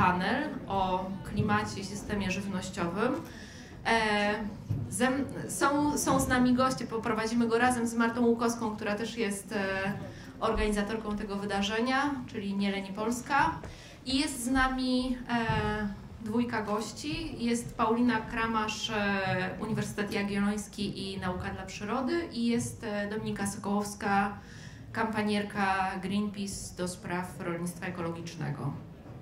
panel o klimacie i systemie żywnościowym. Są z nami goście, poprowadzimy go razem z Martą Łukowską, która też jest organizatorką tego wydarzenia, czyli Nie Leni Polska. I jest z nami dwójka gości. Jest Paulina Kramasz, Uniwersytet Jagielloński i Nauka dla Przyrody, i jest Dominika Sokołowska, kampanierka Greenpeace do spraw rolnictwa ekologicznego.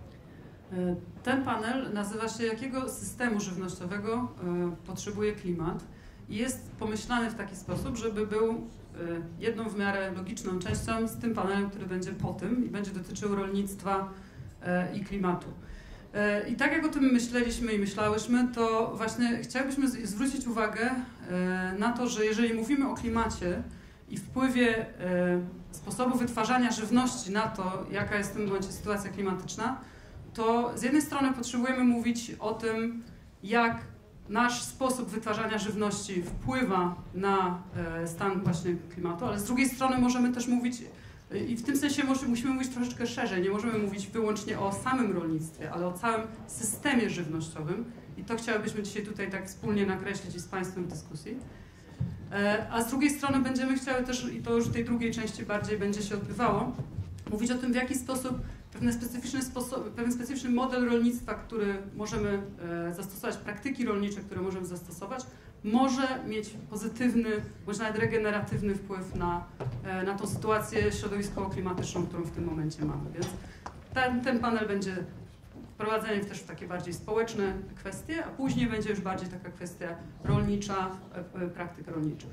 Ten panel nazywa się "Jakiego systemu żywnościowego potrzebuje klimat?" i jest pomyślany w taki sposób, żeby był jedną w miarę logiczną częścią z tym panelem, który będzie po tym i będzie dotyczył rolnictwa i klimatu. I tak jak o tym myśleliśmy i myślałyśmy, to właśnie chciałybyśmy zwrócić uwagę na to, że jeżeli mówimy o klimacie i wpływie sposobu wytwarzania żywności na to, jaka jest w tym momencie sytuacja klimatyczna, to z jednej strony potrzebujemy mówić o tym, jak nasz sposób wytwarzania żywności wpływa na stan właśnie klimatu, ale z drugiej strony możemy też mówić, i w tym sensie musimy mówić troszeczkę szerzej, nie możemy mówić wyłącznie o samym rolnictwie, ale o całym systemie żywnościowym, i to chciałybyśmy dzisiaj tutaj tak wspólnie nakreślić i z Państwem w dyskusji. A z drugiej strony będziemy chciały też, i to już w tej drugiej części bardziej będzie się odbywało, mówić o tym, w jaki sposób pewien specyficzny model rolnictwa, który możemy zastosować, praktyki rolnicze, które możemy zastosować, może mieć pozytywny, bądź nawet regeneratywny wpływ na tą sytuację środowiskowo-klimatyczną, którą w tym momencie mamy. Więc ten panel będzie wprowadzenie też w takie bardziej społeczne kwestie, a później będzie już bardziej taka kwestia rolnicza, praktyk rolniczych.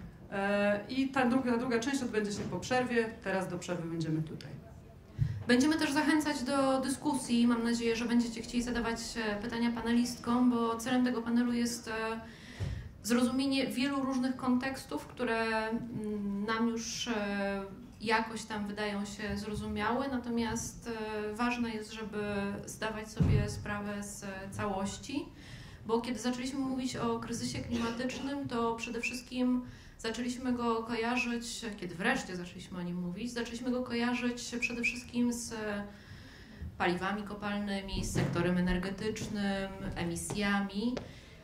I ta druga część odbędzie się po przerwie. Teraz do przerwy będziemy tutaj. Będziemy też zachęcać do dyskusji. Mam nadzieję, że będziecie chcieli zadawać pytania panelistkom, bo celem tego panelu jest zrozumienie wielu różnych kontekstów, które nam już jakoś tam wydają się zrozumiałe, natomiast ważne jest, żeby zdawać sobie sprawę z całości, bo kiedy zaczęliśmy mówić o kryzysie klimatycznym, to przede wszystkim zaczęliśmy go kojarzyć, kiedy wreszcie zaczęliśmy o nim mówić, zaczęliśmy go kojarzyć przede wszystkim z paliwami kopalnymi, z sektorem energetycznym, emisjami.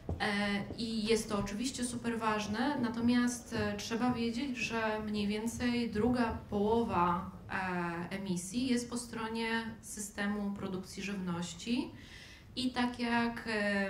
I jest to oczywiście super ważne, natomiast trzeba wiedzieć, że mniej więcej druga połowa emisji jest po stronie systemu produkcji żywności i tak jak...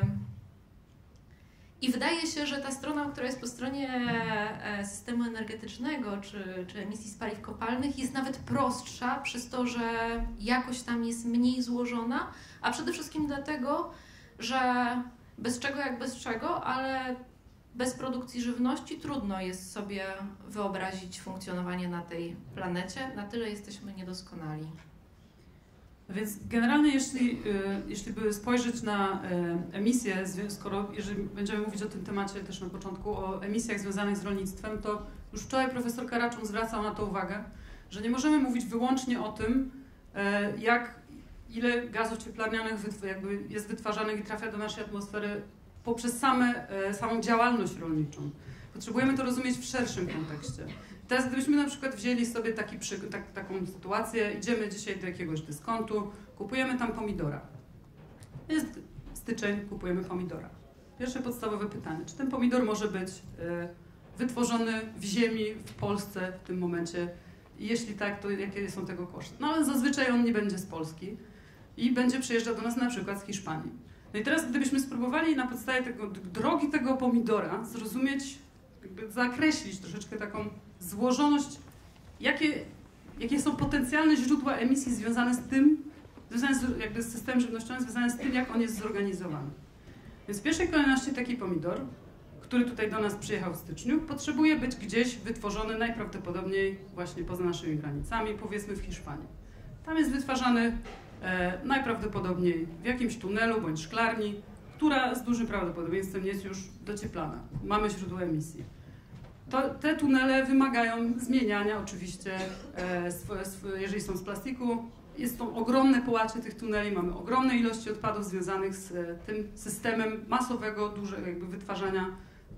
I wydaje się, że ta strona, która jest po stronie systemu energetycznego czy emisji z paliw kopalnych, jest nawet prostsza przez to, że jakoś tam jest mniej złożona, a przede wszystkim dlatego, że bez czego jak bez czego, ale bez produkcji żywności trudno jest sobie wyobrazić funkcjonowanie na tej planecie. Na tyle jesteśmy niedoskonali. Więc generalnie, jeśli by spojrzeć na emisje, jeżeli będziemy mówić o tym temacie też na początku, o emisjach związanych z rolnictwem, to już wczoraj profesor Karaczun zwracał na to uwagę, że nie możemy mówić wyłącznie o tym, ile gazów cieplarnianych jest wytwarzanych i trafia do naszej atmosfery poprzez samą działalność rolniczą. Potrzebujemy to rozumieć w szerszym kontekście. Teraz gdybyśmy na przykład wzięli sobie taką sytuację, idziemy dzisiaj do jakiegoś dyskontu, kupujemy tam pomidora. Jest styczeń, kupujemy pomidora. Pierwsze podstawowe pytanie, czy ten pomidor może być wytworzony w ziemi, w Polsce w tym momencie? I jeśli tak, to jakie są tego koszty? No ale zazwyczaj on nie będzie z Polski i będzie przyjeżdżał do nas na przykład z Hiszpanii. No i teraz gdybyśmy spróbowali na podstawie drogi tego pomidora zrozumieć, zakreślić troszeczkę taką złożoność, jakie są potencjalne źródła emisji związane z tym, z systemem żywnościowym, związane z tym, jak on jest zorganizowany. Więc w pierwszej kolejności taki pomidor, który tutaj do nas przyjechał w styczniu, potrzebuje być gdzieś wytworzony najprawdopodobniej właśnie poza naszymi granicami, powiedzmy w Hiszpanii. Tam jest wytwarzany najprawdopodobniej w jakimś tunelu bądź szklarni, która z dużym prawdopodobieństwem jest już docieplana. Mamy źródło emisji. Te tunele wymagają zmieniania oczywiście, jeżeli są z plastiku. Są ogromne połacie tych tuneli, mamy ogromne ilości odpadów związanych z tym systemem masowego, dużego wytwarzania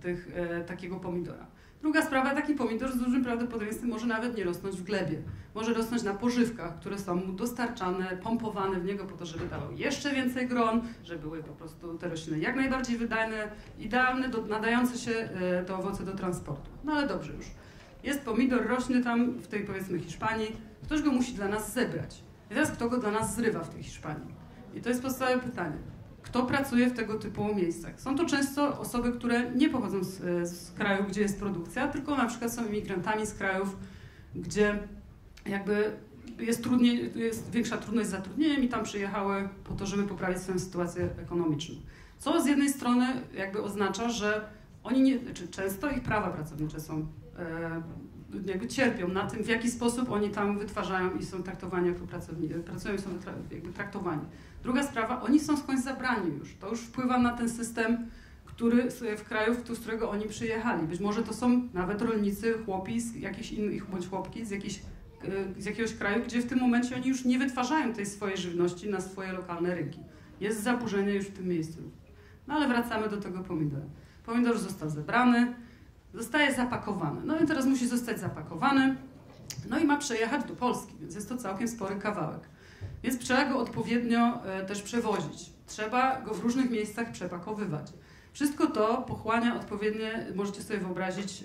takiego pomidora. Druga sprawa, taki pomidor z dużym prawdopodobieństwem może nawet nie rosnąć w glebie. Może rosnąć na pożywkach, które są mu dostarczane, pompowane w niego po to, żeby dawał jeszcze więcej gron, żeby były po prostu te rośliny jak najbardziej wydajne, idealne, nadające się te owoce do transportu. No ale dobrze już. Jest pomidor, rośnie tam w tej, powiedzmy, Hiszpanii. Ktoś go musi dla nas zebrać. I teraz kto go dla nas zrywa w tej Hiszpanii? I to jest podstawowe pytanie. Kto pracuje w tego typu miejscach? Są to często osoby, które nie pochodzą z kraju, gdzie jest produkcja, tylko na przykład są imigrantami z krajów, gdzie jakby jest większa trudność z zatrudnieniem i tam przyjechały po to, żeby poprawić swoją sytuację ekonomiczną. Co z jednej strony jakby oznacza, że oni często ich prawa pracownicze są jakby cierpią na tym, w jaki sposób oni tam wytwarzają i są traktowani jako pracownicy, pracują i są jakby traktowani. Druga sprawa, oni są skądś zabrani już. To już wpływa na ten system, który w kraju, z którego oni przyjechali. Być może to są nawet rolnicy, chłopi z jakichś innych, bądź chłopki z jakiegoś kraju, gdzie w tym momencie oni już nie wytwarzają tej swojej żywności na swoje lokalne rynki. Jest zaburzenie już w tym miejscu. No ale wracamy do tego pomidora. Pomidor został zebrany, zostaje zapakowany. No i teraz musi zostać zapakowany, no i ma przejechać do Polski, więc jest to całkiem spory kawałek. Więc trzeba go odpowiednio też przewozić. Trzeba go w różnych miejscach przepakowywać. Wszystko to pochłania odpowiednie, możecie sobie wyobrazić,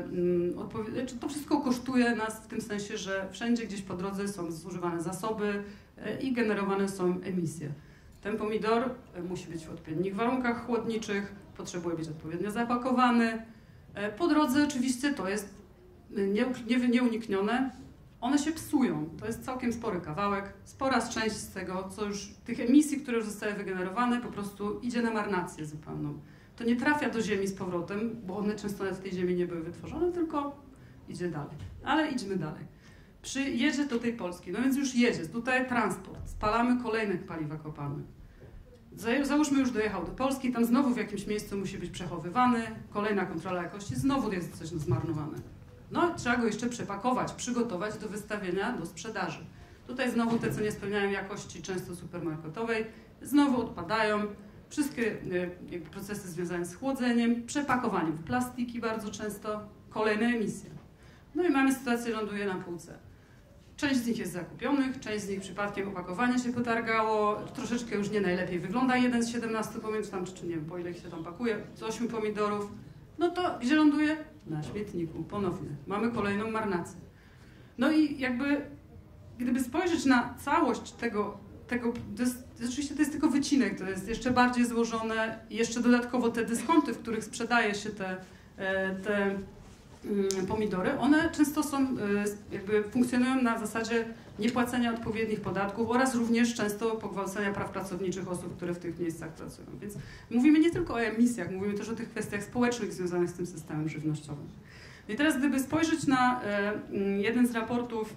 to wszystko kosztuje nas w tym sensie, że wszędzie gdzieś po drodze są zużywane zasoby i generowane są emisje. Ten pomidor musi być w odpowiednich warunkach chłodniczych, potrzebuje być odpowiednio zapakowany. Po drodze oczywiście to jest nieuniknione. One się psują. To jest całkiem spory kawałek. Spora część z tego, co już tych emisji, które już zostały wygenerowane, po prostu idzie na marnację zupełną. To nie trafia do ziemi z powrotem, bo one często nawet w tej ziemi nie były wytworzone, tylko idzie dalej. Ale idźmy dalej. Jedzie do tej Polski, no więc już jedzie. Tutaj transport. Spalamy kolejne paliwa kopalne. Załóżmy, już dojechał do Polski, tam znowu w jakimś miejscu musi być przechowywany, kolejna kontrola jakości, znowu jest coś zmarnowane. No, trzeba go jeszcze przepakować, przygotować do wystawienia do sprzedaży. Tutaj znowu te, co nie spełniają jakości często supermarketowej, znowu odpadają. Wszystkie procesy związane z chłodzeniem, przepakowaniem w plastiki bardzo często, kolejne emisje. No i mamy sytuację, ląduje na półce. Część z nich jest zakupionych, część z nich przypadkiem opakowanie się potargało, troszeczkę już nie najlepiej wygląda jeden z 17 pomidorów, czy nie wiem, po ile się tam pakuje, z 8 pomidorów. No to gdzie ląduje? Na śmietniku, ponownie. Mamy kolejną marnację. No i jakby, gdyby spojrzeć na całość tego oczywiście to jest tylko wycinek, to jest jeszcze bardziej złożone i jeszcze dodatkowo te dyskonty, w których sprzedaje się te pomidory, one często są, jakby funkcjonują na zasadzie niepłacenia odpowiednich podatków oraz również często pogwałcenia praw pracowniczych osób, które w tych miejscach pracują. Więc mówimy nie tylko o emisjach, mówimy też o tych kwestiach społecznych związanych z tym systemem żywnościowym. I teraz gdyby spojrzeć na jeden z raportów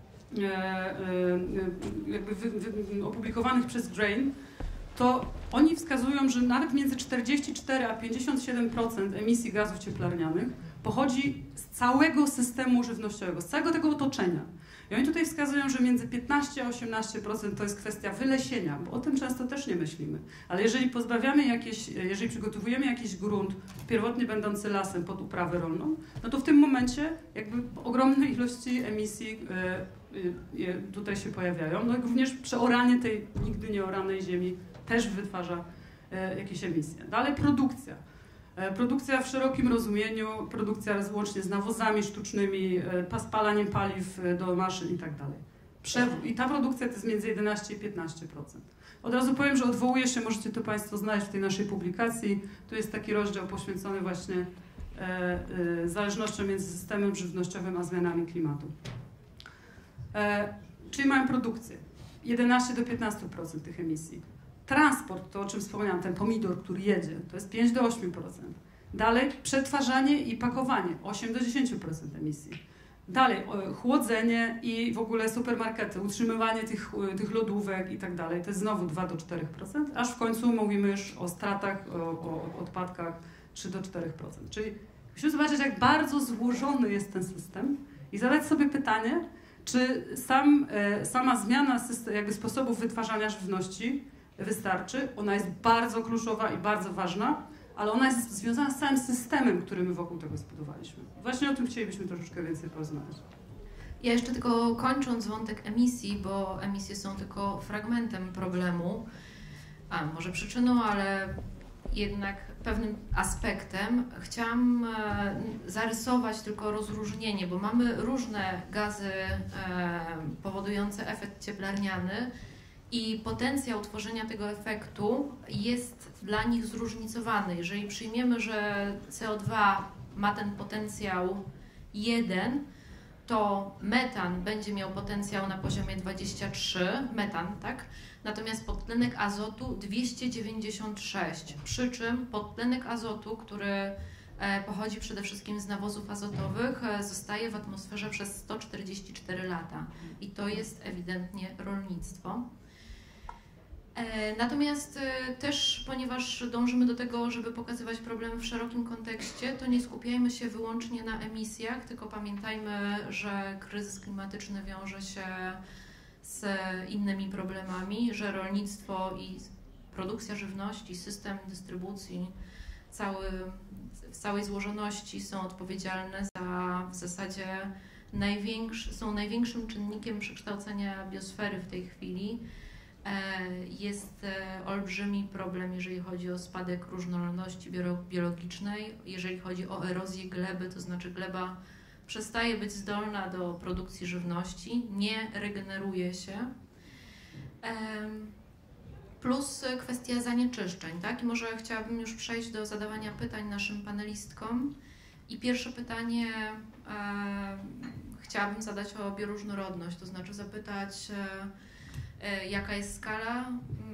opublikowanych przez Grain, to oni wskazują, że nawet między 44 a 57% emisji gazów cieplarnianych pochodzi z całego systemu żywnościowego, z całego tego otoczenia. I oni tutaj wskazują, że między 15 a 18% to jest kwestia wylesienia, bo o tym często też nie myślimy. Ale jeżeli jeżeli przygotowujemy jakiś grunt pierwotnie będący lasem pod uprawę rolną, no to w tym momencie jakby ogromne ilości emisji tutaj się pojawiają. No i również przeoranie tej nigdy nieoranej ziemi też wytwarza jakieś emisje. Dalej produkcja. Produkcja w szerokim rozumieniu, produkcja łącznie z nawozami sztucznymi, spalaniem paliw do maszyn i tak dalej. Przewóz. I ta produkcja to jest między 11 i 15%. Od razu powiem, że odwołuję się, możecie to Państwo znaleźć w tej naszej publikacji. Tu jest taki rozdział poświęcony właśnie zależnością między systemem żywnościowym a zmianami klimatu. Czyli mamy produkcję. 11 do 15% tych emisji. Transport, to o czym wspomniałam, ten pomidor, który jedzie, to jest 5 do 8%. Dalej przetwarzanie i pakowanie, 8 do 10% emisji. Dalej chłodzenie i w ogóle supermarkety, utrzymywanie tych lodówek i tak dalej, to jest znowu 2 do 4%, aż w końcu mówimy już o stratach, o odpadkach 3 do 4%. Czyli musimy zobaczyć, jak bardzo złożony jest ten system i zadać sobie pytanie, czy sama zmiana jakby sposobów wytwarzania żywności wystarczy. Ona jest bardzo kluczowa i bardzo ważna, ale ona jest związana z całym systemem, który my wokół tego zbudowaliśmy. Właśnie o tym chcielibyśmy troszeczkę więcej porozmawiać. Ja jeszcze tylko kończąc wątek emisji, bo emisje są tylko fragmentem problemu, a może przyczyną, ale jednak pewnym aspektem, chciałam zarysować tylko rozróżnienie, bo mamy różne gazy powodujące efekt cieplarniany i potencjał tworzenia tego efektu jest dla nich zróżnicowany. Jeżeli przyjmiemy, że CO2 ma ten potencjał 1, to metan będzie miał potencjał na poziomie 23, metan, tak? Natomiast podtlenek azotu 296, przy czym podtlenek azotu, który pochodzi przede wszystkim z nawozów azotowych, zostaje w atmosferze przez 144 lata i to jest ewidentnie rolnictwo. Natomiast też, ponieważ dążymy do tego, żeby pokazywać problemy w szerokim kontekście, to nie skupiajmy się wyłącznie na emisjach, tylko pamiętajmy, że kryzys klimatyczny wiąże się z innymi problemami, że rolnictwo i produkcja żywności, system dystrybucji w całej złożoności są odpowiedzialne za w zasadzie są największym czynnikiem przekształcenia biosfery w tej chwili. Jest olbrzymi problem, jeżeli chodzi o spadek różnorodności biologicznej, jeżeli chodzi o erozję gleby, to znaczy gleba przestaje być zdolna do produkcji żywności, nie regeneruje się. Plus kwestia zanieczyszczeń, tak? I może chciałabym już przejść do zadawania pytań naszym panelistkom. I pierwsze pytanie chciałabym zadać o bioróżnorodność, to znaczy zapytać, jaka jest skala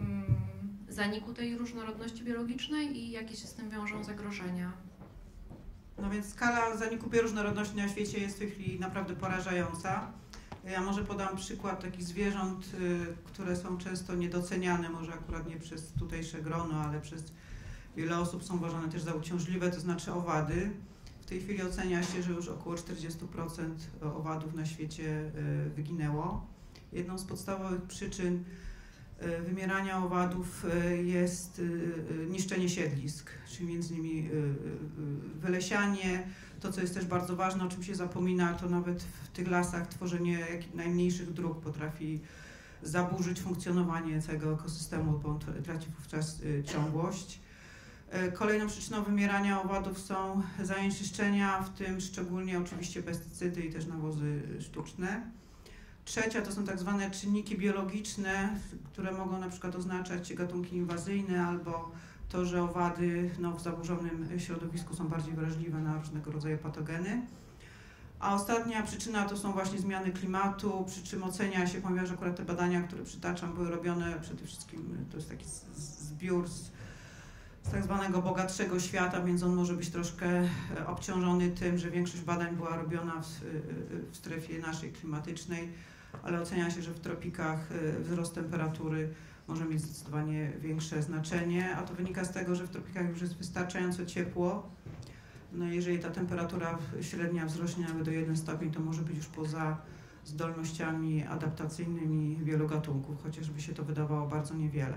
zaniku tej różnorodności biologicznej i jakie się z tym wiążą zagrożenia? No więc skala zaniku bioróżnorodności na świecie jest w tej chwili naprawdę porażająca. Ja może podam przykład takich zwierząt, które są często niedoceniane, może akurat nie przez tutejsze grono, ale przez wiele osób są uważane też za uciążliwe, to znaczy owady. W tej chwili ocenia się, że już około 40% owadów na świecie wyginęło. Jedną z podstawowych przyczyn wymierania owadów jest niszczenie siedlisk, czyli między innymi wylesianie. To, co jest też bardzo ważne, o czym się zapomina, to nawet w tych lasach tworzenie najmniejszych dróg potrafi zaburzyć funkcjonowanie całego ekosystemu, bo on traci wówczas ciągłość. Kolejną przyczyną wymierania owadów są zanieczyszczenia, w tym szczególnie oczywiście pestycydy i też nawozy sztuczne. Trzecia to są tak zwane czynniki biologiczne, które mogą na przykład oznaczać gatunki inwazyjne albo to, że owady w zaburzonym środowisku są bardziej wrażliwe na różnego rodzaju patogeny. A ostatnia przyczyna to są właśnie zmiany klimatu, przy czym ocenia się, ponieważ akurat te badania, które przytaczam, były robione przede wszystkim, to jest taki zbiór z tak zwanego bogatszego świata, więc on może być troszkę obciążony tym, że większość badań była robiona w strefie naszej klimatycznej, ale ocenia się, że w tropikach wzrost temperatury może mieć zdecydowanie większe znaczenie, a to wynika z tego, że w tropikach już jest wystarczająco ciepło. No jeżeli ta temperatura średnia wzrośnie nawet do 1 stopień, to może być już poza zdolnościami adaptacyjnymi wielu gatunków, chociażby się to wydawało bardzo niewiele.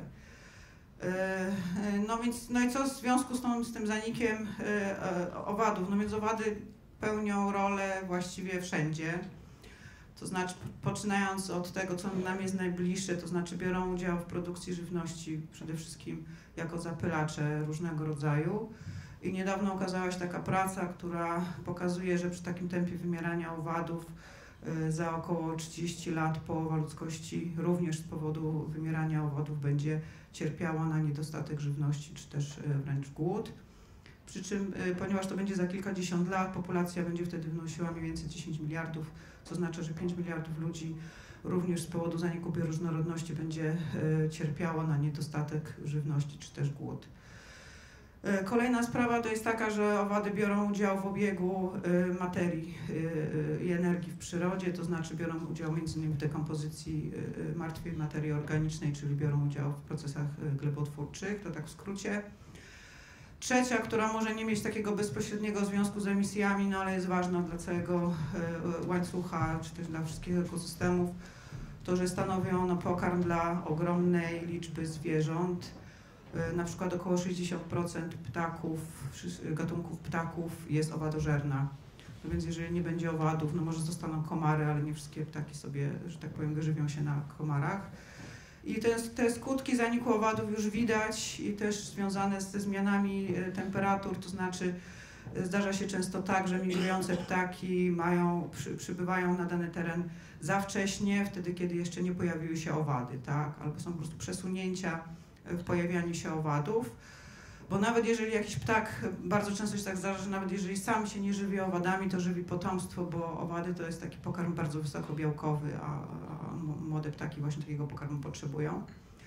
No i co w związku z tym zanikiem owadów? No więc owady pełnią rolę właściwie wszędzie. To znaczy, poczynając od tego, co nam jest najbliższe, to znaczy biorą udział w produkcji żywności, przede wszystkim jako zapylacze różnego rodzaju. I niedawno ukazała się taka praca, która pokazuje, że przy takim tempie wymierania owadów za około 30 lat połowa ludzkości również z powodu wymierania owadów będzie cierpiała na niedostatek żywności, czy też wręcz głód. Przy czym, ponieważ to będzie za kilkadziesiąt lat, populacja będzie wtedy wynosiła mniej więcej 10 miliardów, co oznacza, że 5 miliardów ludzi również z powodu zaniku bioróżnorodności będzie cierpiało na niedostatek żywności, czy też głód. Kolejna sprawa to jest taka, że owady biorą udział w obiegu materii i energii w przyrodzie, to znaczy biorą udział m.in. w dekompozycji martwej materii organicznej, czyli biorą udział w procesach glebotwórczych, to tak w skrócie. Trzecia, która może nie mieć takiego bezpośredniego związku z emisjami, no ale jest ważna dla całego łańcucha, czy też dla wszystkich ekosystemów, to że stanowią pokarm dla ogromnej liczby zwierząt. Na przykład około 60% gatunków ptaków jest owadożerna. No więc jeżeli nie będzie owadów, no może zostaną komary, ale nie wszystkie ptaki sobie, że tak powiem, wyżywią się na komarach. I te skutki zaniku owadów już widać i też związane ze zmianami temperatur, to znaczy zdarza się często tak, że migrujące ptaki przybywają na dany teren za wcześnie, wtedy kiedy jeszcze nie pojawiły się owady, tak? Albo są po prostu przesunięcia w pojawianiu się owadów. Bo nawet jeżeli jakiś ptak, bardzo często się tak zdarza, że nawet jeżeli sam się nie żywi owadami, to żywi potomstwo, bo owady to jest taki pokarm bardzo wysokobiałkowy, a młode ptaki właśnie takiego pokarmu potrzebują.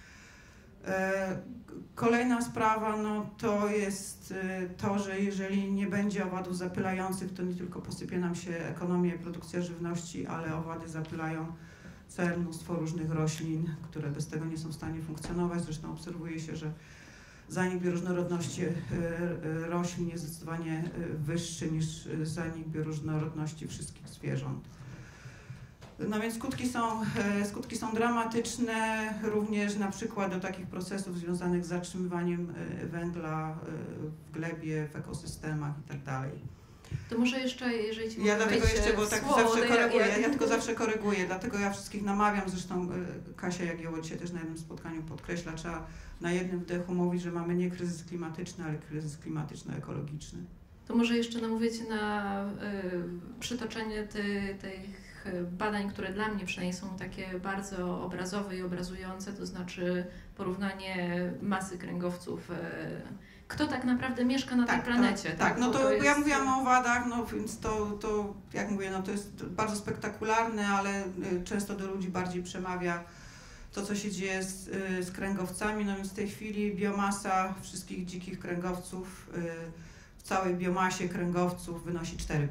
Kolejna sprawa, no to jest to, że jeżeli nie będzie owadów zapylających, to nie tylko posypie nam się ekonomia i produkcja żywności, ale owady zapylają całe mnóstwo różnych roślin, które bez tego nie są w stanie funkcjonować. Zresztą obserwuje się, że zanik bioróżnorodności roślin jest zdecydowanie wyższy niż zanik bioróżnorodności wszystkich zwierząt. No więc skutki są dramatyczne, również na przykład do takich procesów związanych z zatrzymywaniem węgla w glebie, w ekosystemach itd. To może jeszcze, jeżeli Ci ja dlatego jeszcze, bo tak słowo, zawsze koryguję, ja tylko zawsze koryguję, dlatego ja wszystkich namawiam, zresztą Kasia Jagiełło dzisiaj też na jednym spotkaniu podkreśla, trzeba na jednym wdechu mówić, że mamy nie kryzys klimatyczny, ale kryzys klimatyczno-ekologiczny. To może jeszcze namówię Cię na przytoczenie tych badań, które dla mnie przynajmniej są takie bardzo obrazowe i obrazujące, to znaczy porównanie masy kręgowców. Kto tak naprawdę mieszka na tej planecie. Tak, no to jest... ja mówiłam o owadach, no więc to jak mówię, no to jest bardzo spektakularne, ale często do ludzi bardziej przemawia to, co się dzieje z kręgowcami. No więc w tej chwili biomasa wszystkich dzikich kręgowców w całej biomasie kręgowców wynosi 4%.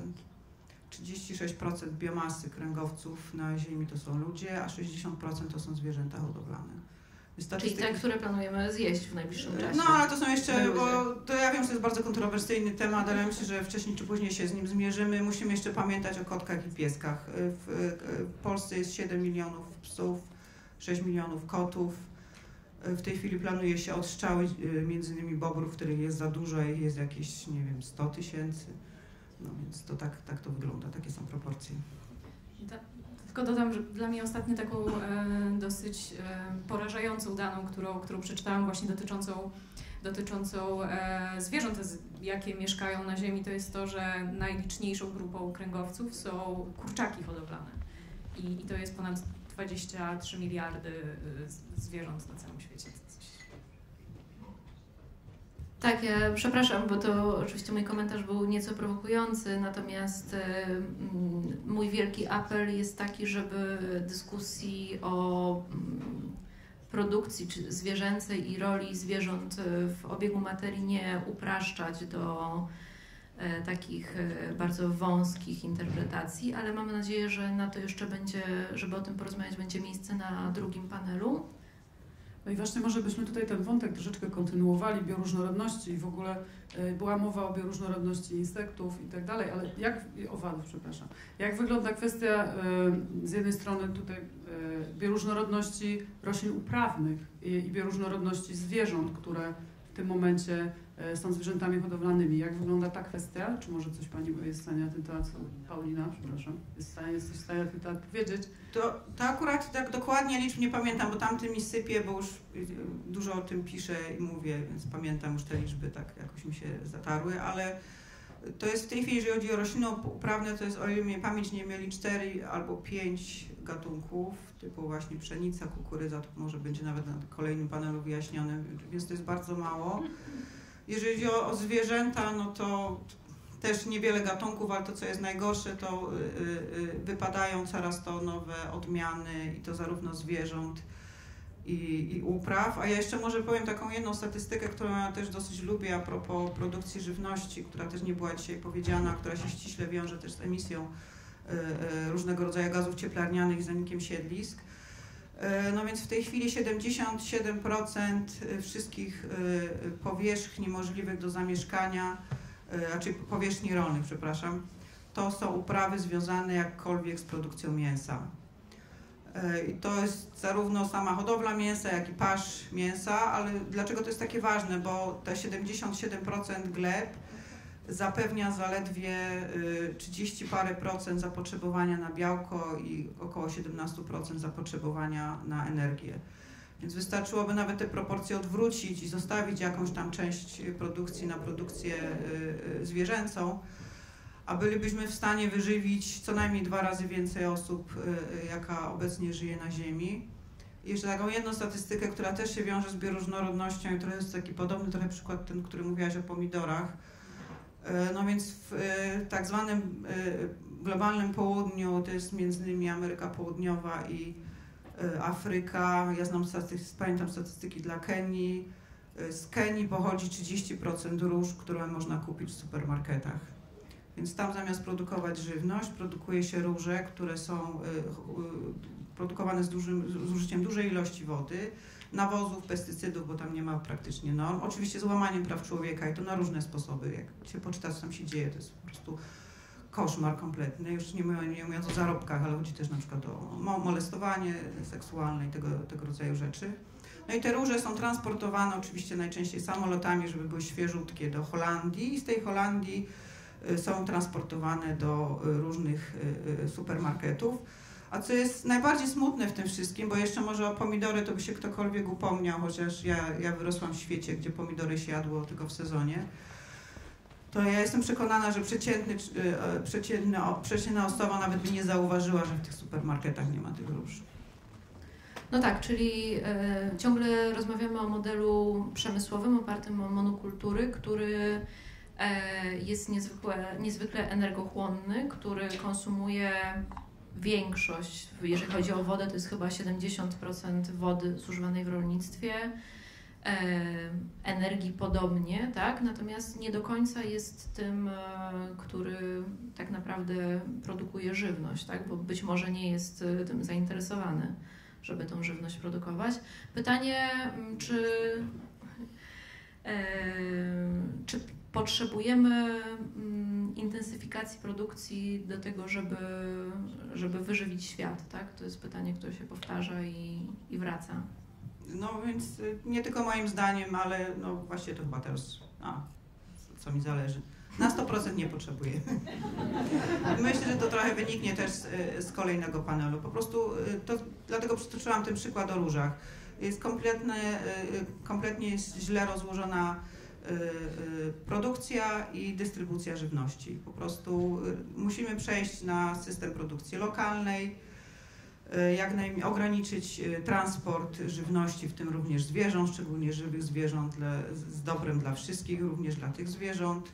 36% biomasy kręgowców na Ziemi to są ludzie, a 60% to są zwierzęta hodowlane. Czyli te, które planujemy zjeść w najbliższym czasie. No ale to są jeszcze, bo to ja wiem, że to jest bardzo kontrowersyjny temat, ale myślę, że wcześniej czy później się z nim zmierzymy. Musimy jeszcze pamiętać o kotkach i pieskach. W Polsce jest 7 milionów psów, 6 milionów kotów. W tej chwili planuje się odstrzały między innymi bobrów, których jest za dużo i jest jakieś, nie wiem, 100 000. No więc to tak to wygląda, takie są proporcje. Tylko dodam, że dla mnie ostatnio taką dosyć porażającą daną, którą przeczytałam właśnie dotyczącą zwierząt, jakie mieszkają na Ziemi, to jest to, że najliczniejszą grupą kręgowców są kurczaki hodowlane. I to jest ponad 23 miliardy zwierząt na całym świecie. Tak, ja przepraszam, bo to oczywiście mój komentarz był nieco prowokujący, natomiast mój wielki apel jest taki, żeby dyskusji o produkcji zwierzęcej i roli zwierząt w obiegu materii nie upraszczać do takich bardzo wąskich interpretacji, ale mam nadzieję, że na to jeszcze będzie, żeby o tym porozmawiać, będzie miejsce na drugim panelu. No i właśnie może byśmy tutaj ten wątek troszeczkę kontynuowali, bioróżnorodności i w ogóle była mowa o bioróżnorodności insektów i tak dalej, ale owadów, przepraszam. Jak wygląda kwestia z jednej strony tutaj bioróżnorodności roślin uprawnych i bioróżnorodności zwierząt, które w tym momencie są zwierzętami hodowlanymi. Jak wygląda ta kwestia? Czy może coś Pani jest w stanie na ten temat, Paulina, przepraszam, jesteś w stanie na ten temat powiedzieć? To akurat tak dokładnie liczb nie pamiętam, bo tamty mi sypie, bo już dużo o tym piszę i mówię, więc pamiętam już te liczby, tak jakoś mi się zatarły, ale to jest w tej chwili, jeżeli chodzi o rośliny uprawne, to jest, o ile mnie pamięć nie mieli, 4 albo 5 gatunków, typu właśnie pszenica, kukurydza, to może będzie nawet na kolejnym panelu wyjaśnione, więc to jest bardzo mało. Jeżeli chodzi o zwierzęta, no to też niewiele gatunków, ale to, co jest najgorsze, to wypadają coraz to nowe odmiany i to zarówno zwierząt i upraw. A ja jeszcze może powiem taką jedną statystykę, którą ja też dosyć lubię a propos produkcji żywności, która też nie była dzisiaj powiedziana, która się ściśle wiąże też z emisją różnego rodzaju gazów cieplarnianych i zanikiem siedlisk. No więc w tej chwili 77% wszystkich powierzchni możliwych do zamieszkania, znaczy powierzchni rolnych, przepraszam, to są uprawy związane jakkolwiek z produkcją mięsa. I to jest zarówno sama hodowla mięsa, jak i pasz mięsa, ale dlaczego to jest takie ważne? Bo te 77% gleb zapewnia zaledwie 30 parę procent zapotrzebowania na białko i około 17% zapotrzebowania na energię. Więc wystarczyłoby nawet te proporcje odwrócić i zostawić jakąś tam część produkcji na produkcję zwierzęcą, a bylibyśmy w stanie wyżywić co najmniej 2 razy więcej osób, jaka obecnie żyje na Ziemi. I jeszcze taką jedną statystykę, która też się wiąże z bioróżnorodnością i to jest taki podobny trochę przykład ten, który mówiłaś o pomidorach. No więc w tak zwanym globalnym południu, to jest między innymi Ameryka Południowa i Afryka. Ja pamiętam statystyki dla Kenii. Z Kenii pochodzi 30% róż, które można kupić w supermarketach. Więc tam zamiast produkować żywność, produkuje się róże, które są produkowane z użyciem dużej ilości wody, nawozów, pestycydów, bo tam nie ma praktycznie norm. Oczywiście z łamaniem praw człowieka i to na różne sposoby. Jak się poczyta, co tam się dzieje, to jest po prostu koszmar kompletny. Już nie mówiąc o zarobkach, ale chodzi też na przykład o molestowanie seksualne i tego rodzaju rzeczy. No i te róże są transportowane oczywiście najczęściej samolotami, żeby były świeżutkie do Holandii i z tej Holandii są transportowane do różnych supermarketów. A co jest najbardziej smutne w tym wszystkim, bo jeszcze może o pomidory to by się ktokolwiek upomniał, chociaż ja wyrosłam w świecie, gdzie pomidory się jadło tylko w sezonie, to ja jestem przekonana, że przeciętna osoba nawet by nie zauważyła, że w tych supermarketach nie ma tych róż. No tak, czyli ciągle rozmawiamy o modelu przemysłowym opartym o monokultury, który jest niezwykle energochłonny, który konsumuje większość, jeżeli chodzi o wodę, to jest chyba 70% wody zużywanej w rolnictwie, energii podobnie, tak? Natomiast nie do końca jest tym, który tak naprawdę produkuje żywność, tak? Bo być może nie jest tym zainteresowany, żeby tą żywność produkować. Pytanie, czy potrzebujemy intensyfikacji produkcji do tego, żeby wyżywić świat, tak? To jest pytanie, które się powtarza i wraca. No więc nie tylko moim zdaniem, ale no właśnie to chyba teraz, co mi zależy. Na 100% nie potrzebujemy. Myślę, że to trochę wyniknie też z kolejnego panelu. Po prostu dlatego przytoczyłam ten przykład o różach. Jest kompletnie jest źle rozłożona produkcja i dystrybucja żywności. Po prostu musimy przejść na system produkcji lokalnej, jak najmniej ograniczyć transport żywności, w tym również zwierząt, szczególnie żywych zwierząt, z dobrem dla wszystkich, również dla tych zwierząt.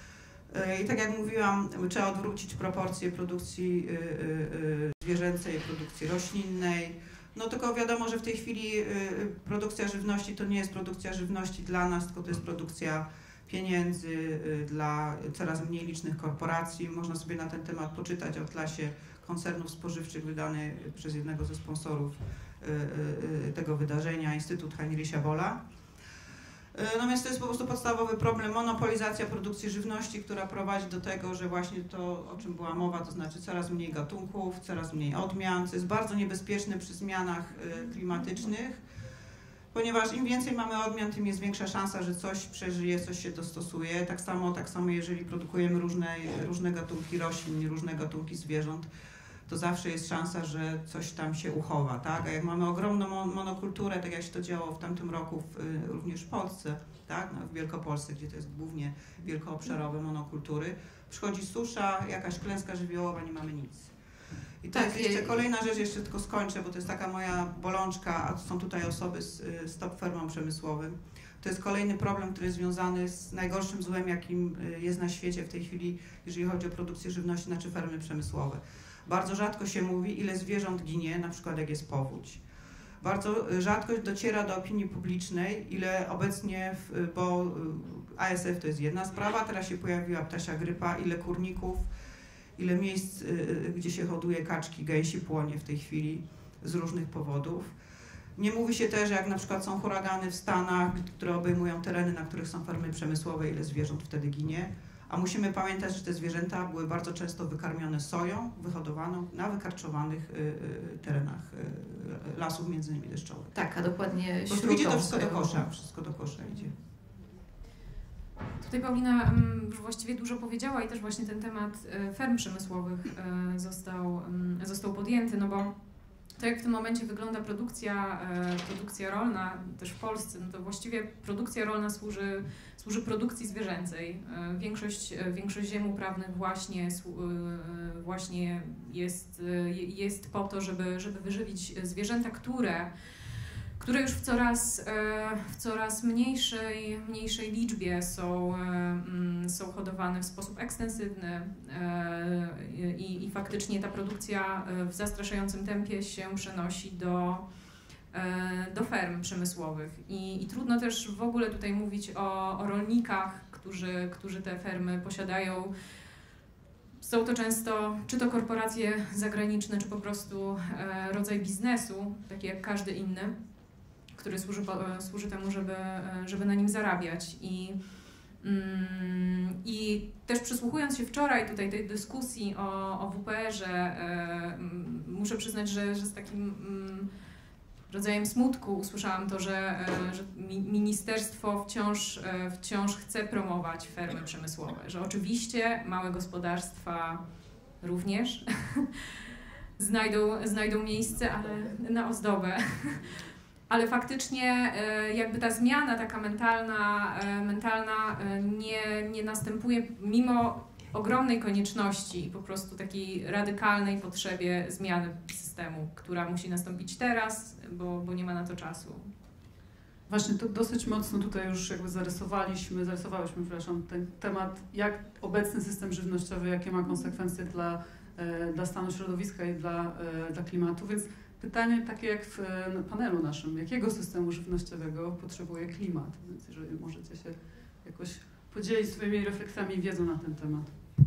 I tak jak mówiłam, trzeba odwrócić proporcje produkcji zwierzęcej i produkcji roślinnej. No tylko wiadomo, że w tej chwili produkcja żywności to nie jest produkcja żywności dla nas, tylko to jest produkcja pieniędzy dla coraz mniej licznych korporacji. Można sobie na ten temat poczytać o atlasie koncernów spożywczych wydany przez jednego ze sponsorów tego wydarzenia, Instytut Heinricha Bolla. Natomiast to jest po prostu podstawowy problem, monopolizacja produkcji żywności, która prowadzi do tego, że właśnie to, o czym była mowa, to znaczy coraz mniej gatunków, coraz mniej odmian, co jest bardzo niebezpieczne przy zmianach klimatycznych, ponieważ im więcej mamy odmian, tym jest większa szansa, że coś przeżyje, coś się dostosuje. Tak samo jeżeli produkujemy różne gatunki roślin, różne gatunki zwierząt, to zawsze jest szansa, że coś tam się uchowa, tak? A jak mamy ogromną monokulturę, tak jak się to działo w tamtym roku również w Polsce, tak? No, w Wielkopolsce, gdzie to jest głównie wielkoobszarowe monokultury, przychodzi susza, jakaś klęska żywiołowa, nie mamy nic. I to jest jeszcze kolejna rzecz, jeszcze tylko skończę, bo to jest taka moja bolączka, a są tutaj osoby z Top Firmą przemysłowym. To jest kolejny problem, który jest związany z najgorszym złem, jakim jest na świecie w tej chwili, jeżeli chodzi o produkcję żywności, znaczy fermy przemysłowe. Bardzo rzadko się mówi, ile zwierząt ginie, na przykład jak jest powódź. Bardzo rzadko dociera do opinii publicznej, ile obecnie, bo ASF to jest jedna sprawa, teraz się pojawiła ptasia grypa, ile kurników, ile miejsc, gdzie się hoduje kaczki, gęsi płonie w tej chwili z różnych powodów. Nie mówi się też, jak na przykład są huragany w Stanach, które obejmują tereny, na których są fermy przemysłowe, ile zwierząt wtedy ginie. A musimy pamiętać, że te zwierzęta były bardzo często wykarmione soją, wyhodowaną na wykarczowanych terenach lasów, między innymi deszczowych. Tak, a dokładnie Po prostu idzie to wszystko do kosza idzie. Tutaj Paulina już właściwie dużo powiedziała i też właśnie ten temat ferm przemysłowych został podjęty, no bo to jak w tym momencie wygląda produkcja rolna też w Polsce, no to właściwie produkcja rolna służy produkcji zwierzęcej. Większość ziem uprawnych właśnie jest po to, żeby wyżywić zwierzęta, które już w coraz mniejszej liczbie są hodowane w sposób ekstensywny i faktycznie ta produkcja w zastraszającym tempie się przenosi do ferm przemysłowych. I trudno też w ogóle tutaj mówić o rolnikach, którzy te fermy posiadają. Są to często czy to korporacje zagraniczne, czy po prostu rodzaj biznesu, taki jak każdy inny, który służy temu, żeby na nim zarabiać. I też przysłuchując się wczoraj tutaj tej dyskusji o WPR-ze, muszę przyznać, że z takim rodzajem smutku usłyszałam to, że ministerstwo wciąż chce promować fermy przemysłowe, że oczywiście małe gospodarstwa również znajdą miejsce, ale na ozdobę. Ale faktycznie jakby ta zmiana taka mentalna nie następuje mimo ogromnej konieczności, po prostu takiej radykalnej potrzebie zmiany systemu, która musi nastąpić teraz, bo nie ma na to czasu. Właśnie to dosyć mocno tutaj już jakby zarysowałyśmy, ten temat, jak obecny system żywnościowy, jakie ma konsekwencje dla stanu środowiska i dla klimatu, więc pytanie takie jak w panelu naszym, jakiego systemu żywnościowego potrzebuje klimat? Więc jeżeli możecie się jakoś podzielić swoimi refleksjami i wiedzą na ten temat.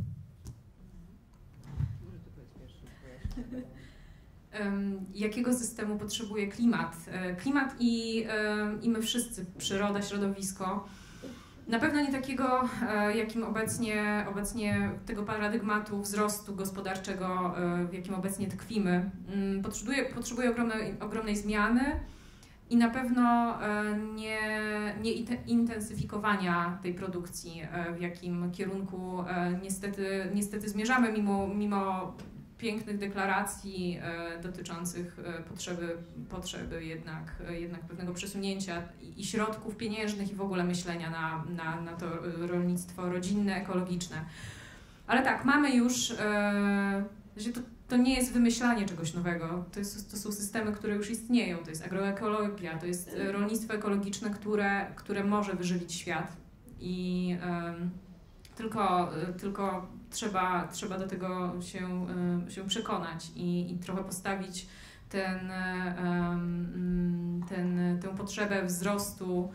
Jakiego systemu potrzebuje klimat? Klimat i my wszyscy, przyroda, środowisko. Na pewno nie takiego, jakim obecnie tego paradygmatu wzrostu gospodarczego, w jakim obecnie tkwimy. Potrzebuje ogromnej zmiany i na pewno nie intensyfikowania tej produkcji, w jakim kierunku niestety zmierzamy mimo pięknych deklaracji dotyczących potrzeby jednak pewnego przesunięcia i środków pieniężnych i w ogóle myślenia na to rolnictwo rodzinne, ekologiczne. Ale tak, mamy już, to nie jest wymyślanie czegoś nowego, to są systemy, które już istnieją, to jest agroekologia, to jest rolnictwo ekologiczne, które może wyżywić świat i tylko trzeba do tego się przekonać i trochę postawić tę potrzebę wzrostu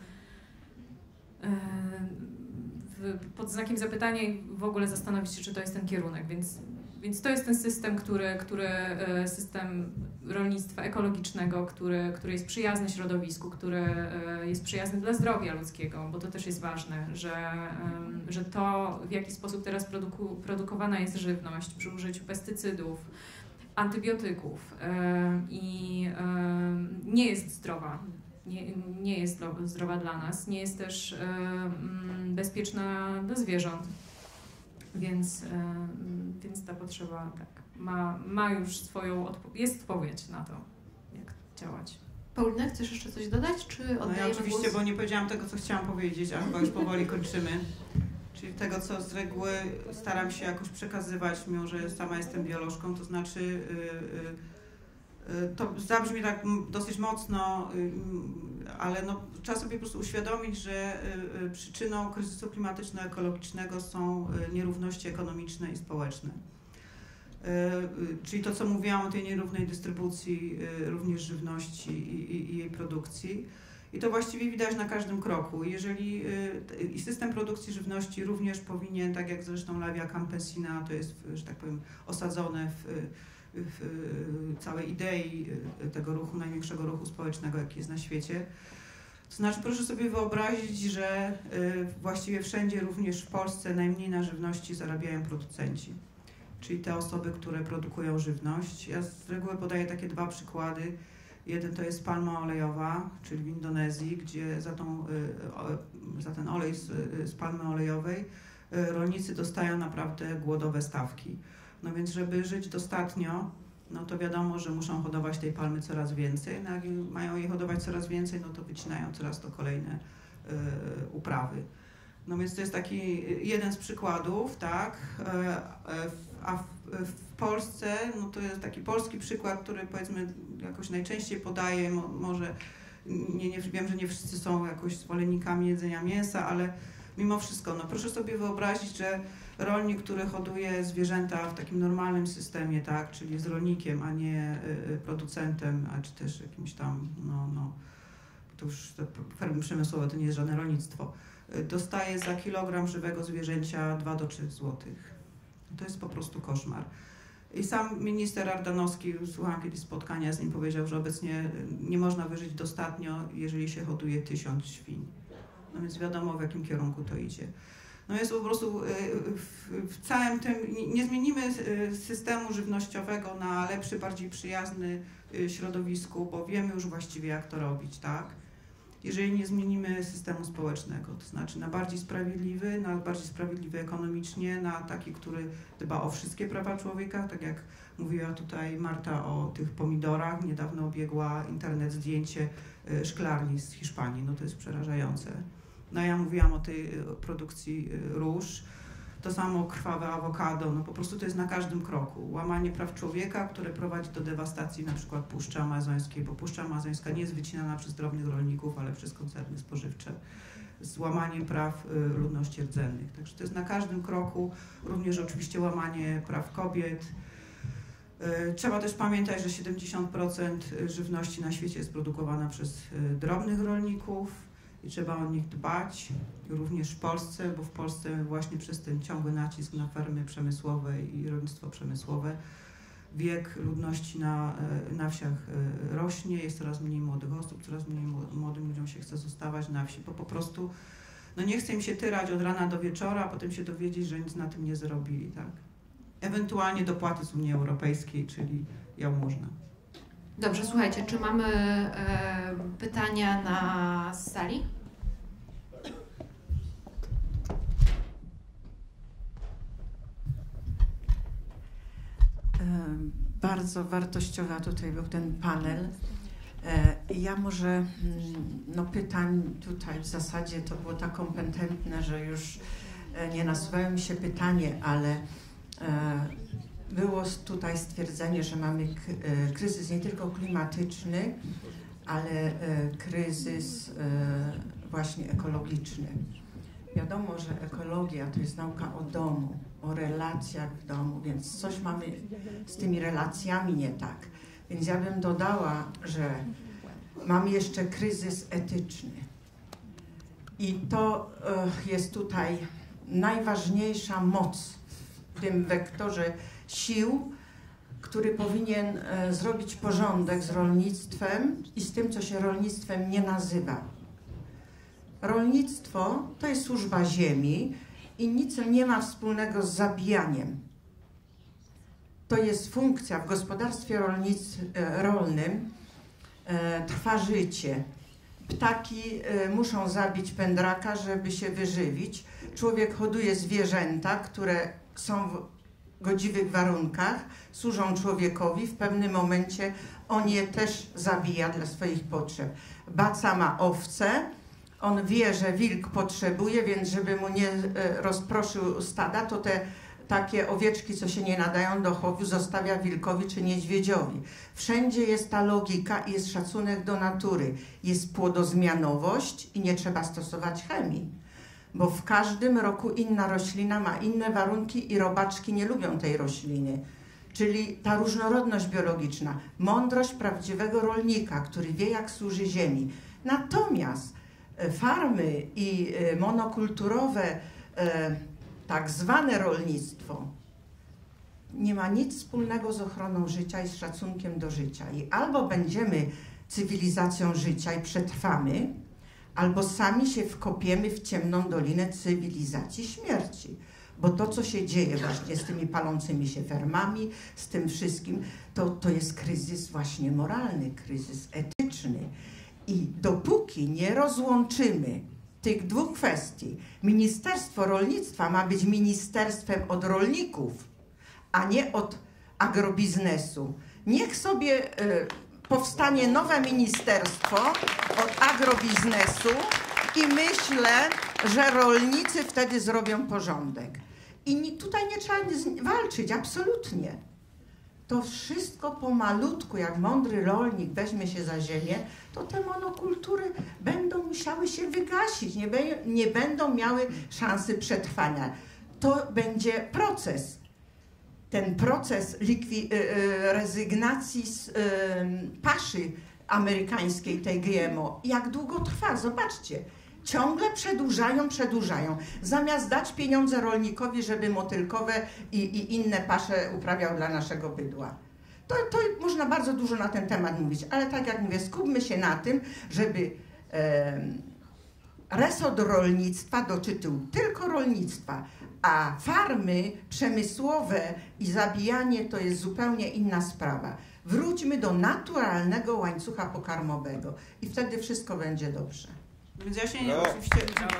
pod znakiem zapytania i w ogóle zastanowić się, czy to jest ten kierunek. Więc to jest ten system, system rolnictwa ekologicznego, który jest przyjazny środowisku, który jest przyjazny dla zdrowia ludzkiego, bo to też jest ważne, że to, w jaki sposób teraz produkowana jest żywność przy użyciu pestycydów, antybiotyków i nie jest zdrowa. Nie jest zdrowa dla nas, nie jest też bezpieczna dla zwierząt. Więc ta potrzeba tak, ma już jest odpowiedź na to, jak działać. Paulina, chcesz jeszcze coś dodać, czy oddajemy ja oczywiście, głos? bo nie powiedziałam tego, co chciałam powiedzieć, a chyba już powoli kończymy. Czyli tego, co z reguły staram się jakoś przekazywać, mimo że sama jestem biolożką, to znaczy to zabrzmi tak dosyć mocno, ale no, trzeba sobie po prostu uświadomić, że przyczyną kryzysu klimatyczno-ekologicznego są nierówności ekonomiczne i społeczne. Czyli to, co mówiłam o tej nierównej dystrybucji również żywności i jej produkcji. I to właściwie widać na każdym kroku. Jeżeli i system produkcji żywności również powinien, tak jak zresztą La Via Campesina, to jest, że tak powiem, osadzone w całej idei tego ruchu, największego ruchu społecznego, jaki jest na świecie, To znaczy, proszę sobie wyobrazić, że właściwie wszędzie, również w Polsce, najmniej na żywności zarabiają producenci, czyli te osoby, które produkują żywność. Ja z reguły podaję takie dwa przykłady. Jeden to jest palma olejowa, czyli w Indonezji, gdzie za ten olej z palmy olejowej rolnicy dostają naprawdę głodowe stawki. No więc, żeby żyć dostatnio, no to wiadomo, że muszą hodować tej palmy coraz więcej. No jak mają jej hodować coraz więcej, no to wycinają coraz to kolejne uprawy. No więc to jest taki jeden z przykładów, tak? A w Polsce, no to jest taki polski przykład, który powiedzmy jakoś najczęściej podaję, może wiem, że nie wszyscy są jakoś zwolennikami jedzenia mięsa, ale mimo wszystko, no proszę sobie wyobrazić, że rolnik, który hoduje zwierzęta w takim normalnym systemie, tak, czyli jest rolnikiem, a nie producentem, a czy też jakimś tam, to już te fermy przemysłowe to nie jest żadne rolnictwo, dostaje za kilogram żywego zwierzęcia 2 do 3 złotych. To jest po prostu koszmar. I sam minister Ardanowski, słuchałam kiedyś spotkania z nim, powiedział, że obecnie nie można wyżyć dostatnio, jeżeli się hoduje 1000 świń. No więc wiadomo, w jakim kierunku to idzie. No jest po prostu w całym tym, nie zmienimy systemu żywnościowego na lepszy, bardziej przyjazny środowisku, bo wiemy już właściwie, jak to robić, tak? Jeżeli nie zmienimy systemu społecznego, to znaczy na bardziej sprawiedliwy ekonomicznie, na taki, który dba o wszystkie prawa człowieka, tak jak mówiła tutaj Marta o tych pomidorach, niedawno obiegła internet zdjęcie szklarni z Hiszpanii, no to jest przerażające. No ja mówiłam o tej produkcji róż, to samo krwawe awokado, no po prostu to jest na każdym kroku. Łamanie praw człowieka, które prowadzi do dewastacji na przykład Puszczy Amazońskiej, bo Puszcza Amazońska nie jest wycinana przez drobnych rolników, ale przez koncerny spożywcze. Z łamaniem praw ludności rdzennych. Także to jest na każdym kroku, również oczywiście łamanie praw kobiet. Trzeba też pamiętać, że 70% żywności na świecie jest produkowana przez drobnych rolników i trzeba o nich dbać, również w Polsce, bo w Polsce właśnie przez ten ciągły nacisk na fermy przemysłowe i rolnictwo przemysłowe wiek ludności na wsiach rośnie, jest coraz mniej młodych osób, coraz mniej młodym ludziom się chce zostawać na wsi, bo po prostu no nie chce im się tyrać od rana do wieczora, a potem się dowiedzieć, że nic na tym nie zrobili, tak? Ewentualnie dopłaty z Unii Europejskiej, czyli jałmużna. Dobrze, słuchajcie, czy mamy pytania na sali? Bardzo wartościowa tutaj był ten panel. Ja może pytań tutaj w zasadzie to było tak kompetentne, że już nie nasuwają mi się pytanie, ale było tutaj stwierdzenie, że mamy kryzys nie tylko klimatyczny, ale kryzys właśnie ekologiczny. Wiadomo, że ekologia to jest nauka o domu, o relacjach w domu, więc coś mamy z tymi relacjami nie tak. Więc ja bym dodała, że mamy jeszcze kryzys etyczny. I to jest tutaj najważniejsza moc w tym wektorze sił, który powinien zrobić porządek z rolnictwem i z tym, co się rolnictwem nie nazywa. Rolnictwo to jest służba ziemi i nic nie ma wspólnego z zabijaniem. To jest funkcja w gospodarstwie rolnym, trwa życie. Ptaki muszą zabić pędraka, żeby się wyżywić. Człowiek hoduje zwierzęta, które są w godziwych warunkach, służą człowiekowi. W pewnym momencie on je też zabija dla swoich potrzeb. Baca ma owce. On wie, że wilk potrzebuje, więc żeby mu nie rozproszył stada, to te takie owieczki, co się nie nadają do chowu, zostawia wilkowi czy niedźwiedziowi. Wszędzie jest ta logika i jest szacunek do natury. Jest płodozmianowość i nie trzeba stosować chemii. Bo w każdym roku inna roślina ma inne warunki i robaczki nie lubią tej rośliny. Czyli ta różnorodność biologiczna, mądrość prawdziwego rolnika, który wie, jak służy ziemi. Natomiast farmy i monokulturowe, tak zwane rolnictwo nie ma nic wspólnego z ochroną życia i z szacunkiem do życia. I albo będziemy cywilizacją życia i przetrwamy, albo sami się wkopiemy w ciemną dolinę cywilizacji śmierci. Bo to, co się dzieje właśnie z tymi palącymi się fermami, z tym wszystkim, to jest kryzys właśnie moralny, kryzys etyczny. I dopóki nie rozłączymy tych dwóch kwestii, Ministerstwo Rolnictwa ma być ministerstwem od rolników, a nie od agrobiznesu. Niech sobie powstanie nowe ministerstwo od agrobiznesu i myślę, że rolnicy wtedy zrobią porządek. I tutaj nie trzeba walczyć, absolutnie. To wszystko pomalutku, jak mądry rolnik weźmie się za ziemię, to te monokultury będą musiały się wygasić, nie będą miały szansy przetrwania. To będzie proces. Ten proces rezygnacji z paszy amerykańskiej, tej GMO. Jak długo trwa? Zobaczcie. Ciągle przedłużają. Zamiast dać pieniądze rolnikowi, żeby motylkowe i inne pasze uprawiał dla naszego bydła. To można bardzo dużo na ten temat mówić, ale tak jak mówię, skupmy się na tym, żeby resort rolnictwa dotyczył tylko rolnictwa, a farmy przemysłowe i zabijanie to jest zupełnie inna sprawa. Wróćmy do naturalnego łańcucha pokarmowego i wtedy wszystko będzie dobrze. Więc ja się nie oczywiście.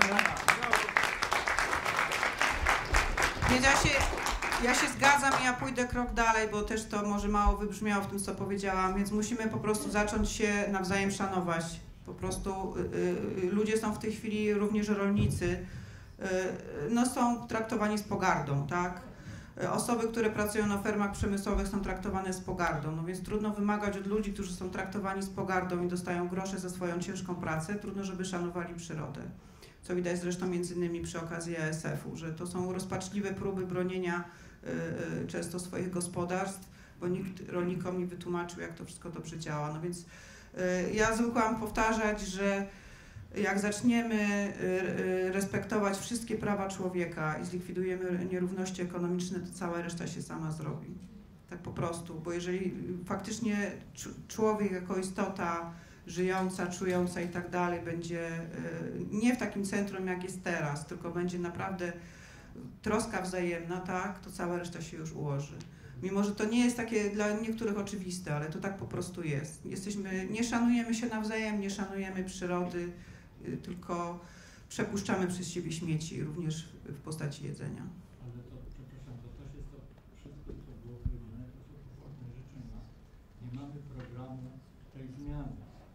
Więc ja się zgadzam i ja pójdę krok dalej, bo też to może mało wybrzmiało w tym, co powiedziałam, więc musimy po prostu zacząć się nawzajem szanować. Po prostu ludzie są w tej chwili, również rolnicy, no są traktowani z pogardą, tak? Osoby, które pracują na fermach przemysłowych, są traktowane z pogardą, no więc trudno wymagać od ludzi, którzy są traktowani z pogardą i dostają grosze za swoją ciężką pracę, trudno, żeby szanowali przyrodę. Co widać zresztą między innymi przy okazji ASF-u, że to są rozpaczliwe próby bronienia często swoich gospodarstw, bo nikt rolnikom nie wytłumaczył, jak to wszystko dobrze działa. No więc ja zwykłam powtarzać, że jak zaczniemy respektować wszystkie prawa człowieka i zlikwidujemy nierówności ekonomiczne, to cała reszta się sama zrobi. Tak po prostu, bo jeżeli faktycznie człowiek jako istota żyjąca, czująca i tak dalej będzie nie w takim centrum, jak jest teraz, tylko będzie naprawdę troska wzajemna, tak, to cała reszta się już ułoży. Mimo że to nie jest takie dla niektórych oczywiste, ale to tak po prostu jest. Nie szanujemy się nawzajem, nie szanujemy przyrody, tylko przepuszczamy przez siebie śmieci, również w postaci jedzenia. Ale to, przepraszam, to też jest to wszystko, co było powiedziane, to są pochopne życzenia. Nie mamy programu tej zmiany.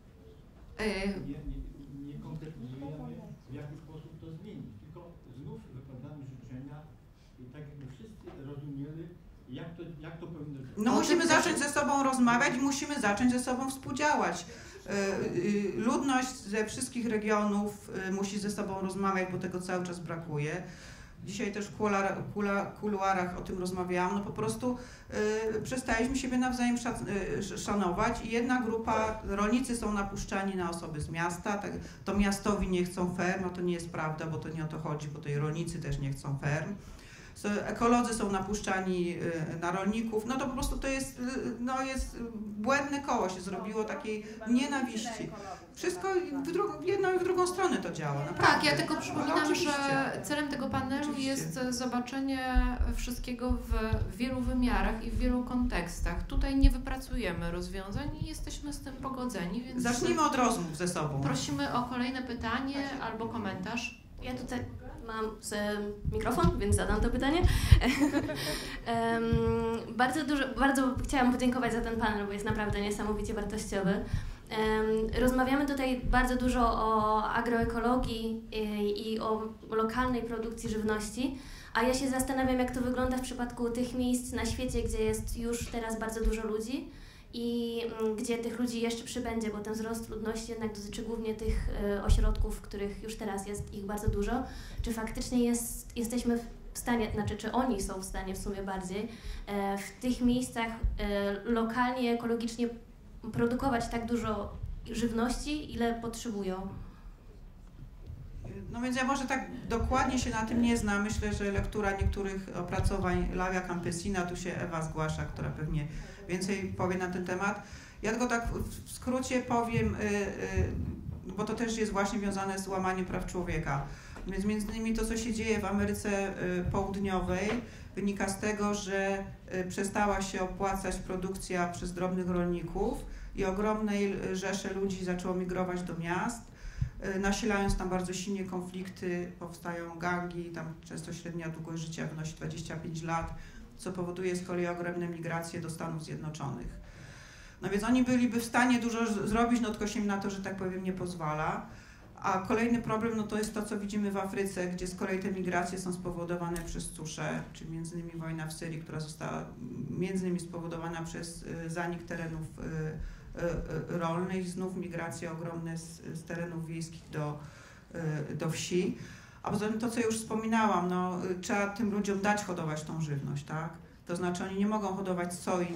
Nie konkretizujemy, w jaki sposób to zmienić, tylko znów wypowiadamy życzenia i tak jakby wszyscy rozumieli, jak to powinno być. No musimy zacząć ze sobą rozmawiać i musimy zacząć ze sobą współdziałać. Ludność ze wszystkich regionów musi ze sobą rozmawiać, bo tego cały czas brakuje. Dzisiaj też w kuluarach o tym rozmawiałam. No po prostu przestaliśmy siebie nawzajem szanować i jedna grupa, rolnicy są napuszczani na osoby z miasta, tak, to miastowi nie chcą ferm, no to nie jest prawda, bo to nie o to chodzi, bo to i rolnicy też nie chcą ferm. Ekolodzy są napuszczani na rolników, no to po prostu to jest, no jest błędne koło się zrobiło takiej nienawiści. Wszystko w jedną i w drugą stronę to działa. Naprawdę. Tak, ja tylko przypominam, że celem tego panelu jest zobaczenie wszystkiego w wielu wymiarach i w wielu kontekstach. Tutaj nie wypracujemy rozwiązań i jesteśmy z tym pogodzeni, więc zacznijmy od rozmów ze sobą. Prosimy o kolejne pytanie albo komentarz. Ja tutaj mam mikrofon, więc zadam to pytanie. Bardzo chciałam podziękować za ten panel, bo jest naprawdę niesamowicie wartościowy. Rozmawiamy tutaj bardzo dużo o agroekologii i o lokalnej produkcji żywności, a ja się zastanawiam, jak to wygląda w przypadku tych miejsc na świecie, gdzie jest już teraz bardzo dużo ludzi i gdzie tych ludzi jeszcze przybędzie, bo ten wzrost ludności jednak dotyczy głównie tych ośrodków, w których już teraz jest ich bardzo dużo. Czy faktycznie jesteśmy w stanie, znaczy czy oni są w stanie w sumie bardziej, w tych miejscach lokalnie, ekologicznie produkować tak dużo żywności, ile potrzebują? No więc ja może tak dokładnie się na tym nie znam. Myślę, że lektura niektórych opracowań Lavia Campesina, tu się Ewa zgłasza, która pewnie więcej powie na ten temat. Ja tylko tak w skrócie powiem, bo to też jest właśnie wiązane z łamaniem praw człowieka. Więc między innymi to, co się dzieje w Ameryce Południowej, wynika z tego, że przestała się opłacać produkcja przez drobnych rolników i ogromnej rzesze ludzi zaczęło migrować do miast, nasilając tam bardzo silnie konflikty, powstają gangi, tam często średnia długość życia wynosi 25 lat, co powoduje z kolei ogromne migracje do Stanów Zjednoczonych. No więc oni byliby w stanie dużo zrobić, no tylko się im na to, że tak powiem, nie pozwala. A kolejny problem, no to jest to, co widzimy w Afryce, gdzie z kolei te migracje są spowodowane przez suszę, czy między innymi wojna w Syrii, która została między innymi spowodowana przez zanik terenów rolnych, znów migracje ogromne z terenów wiejskich do wsi. A poza tym to, co już wspominałam, no, trzeba tym ludziom dać hodować tą żywność, tak? To znaczy oni nie mogą hodować soi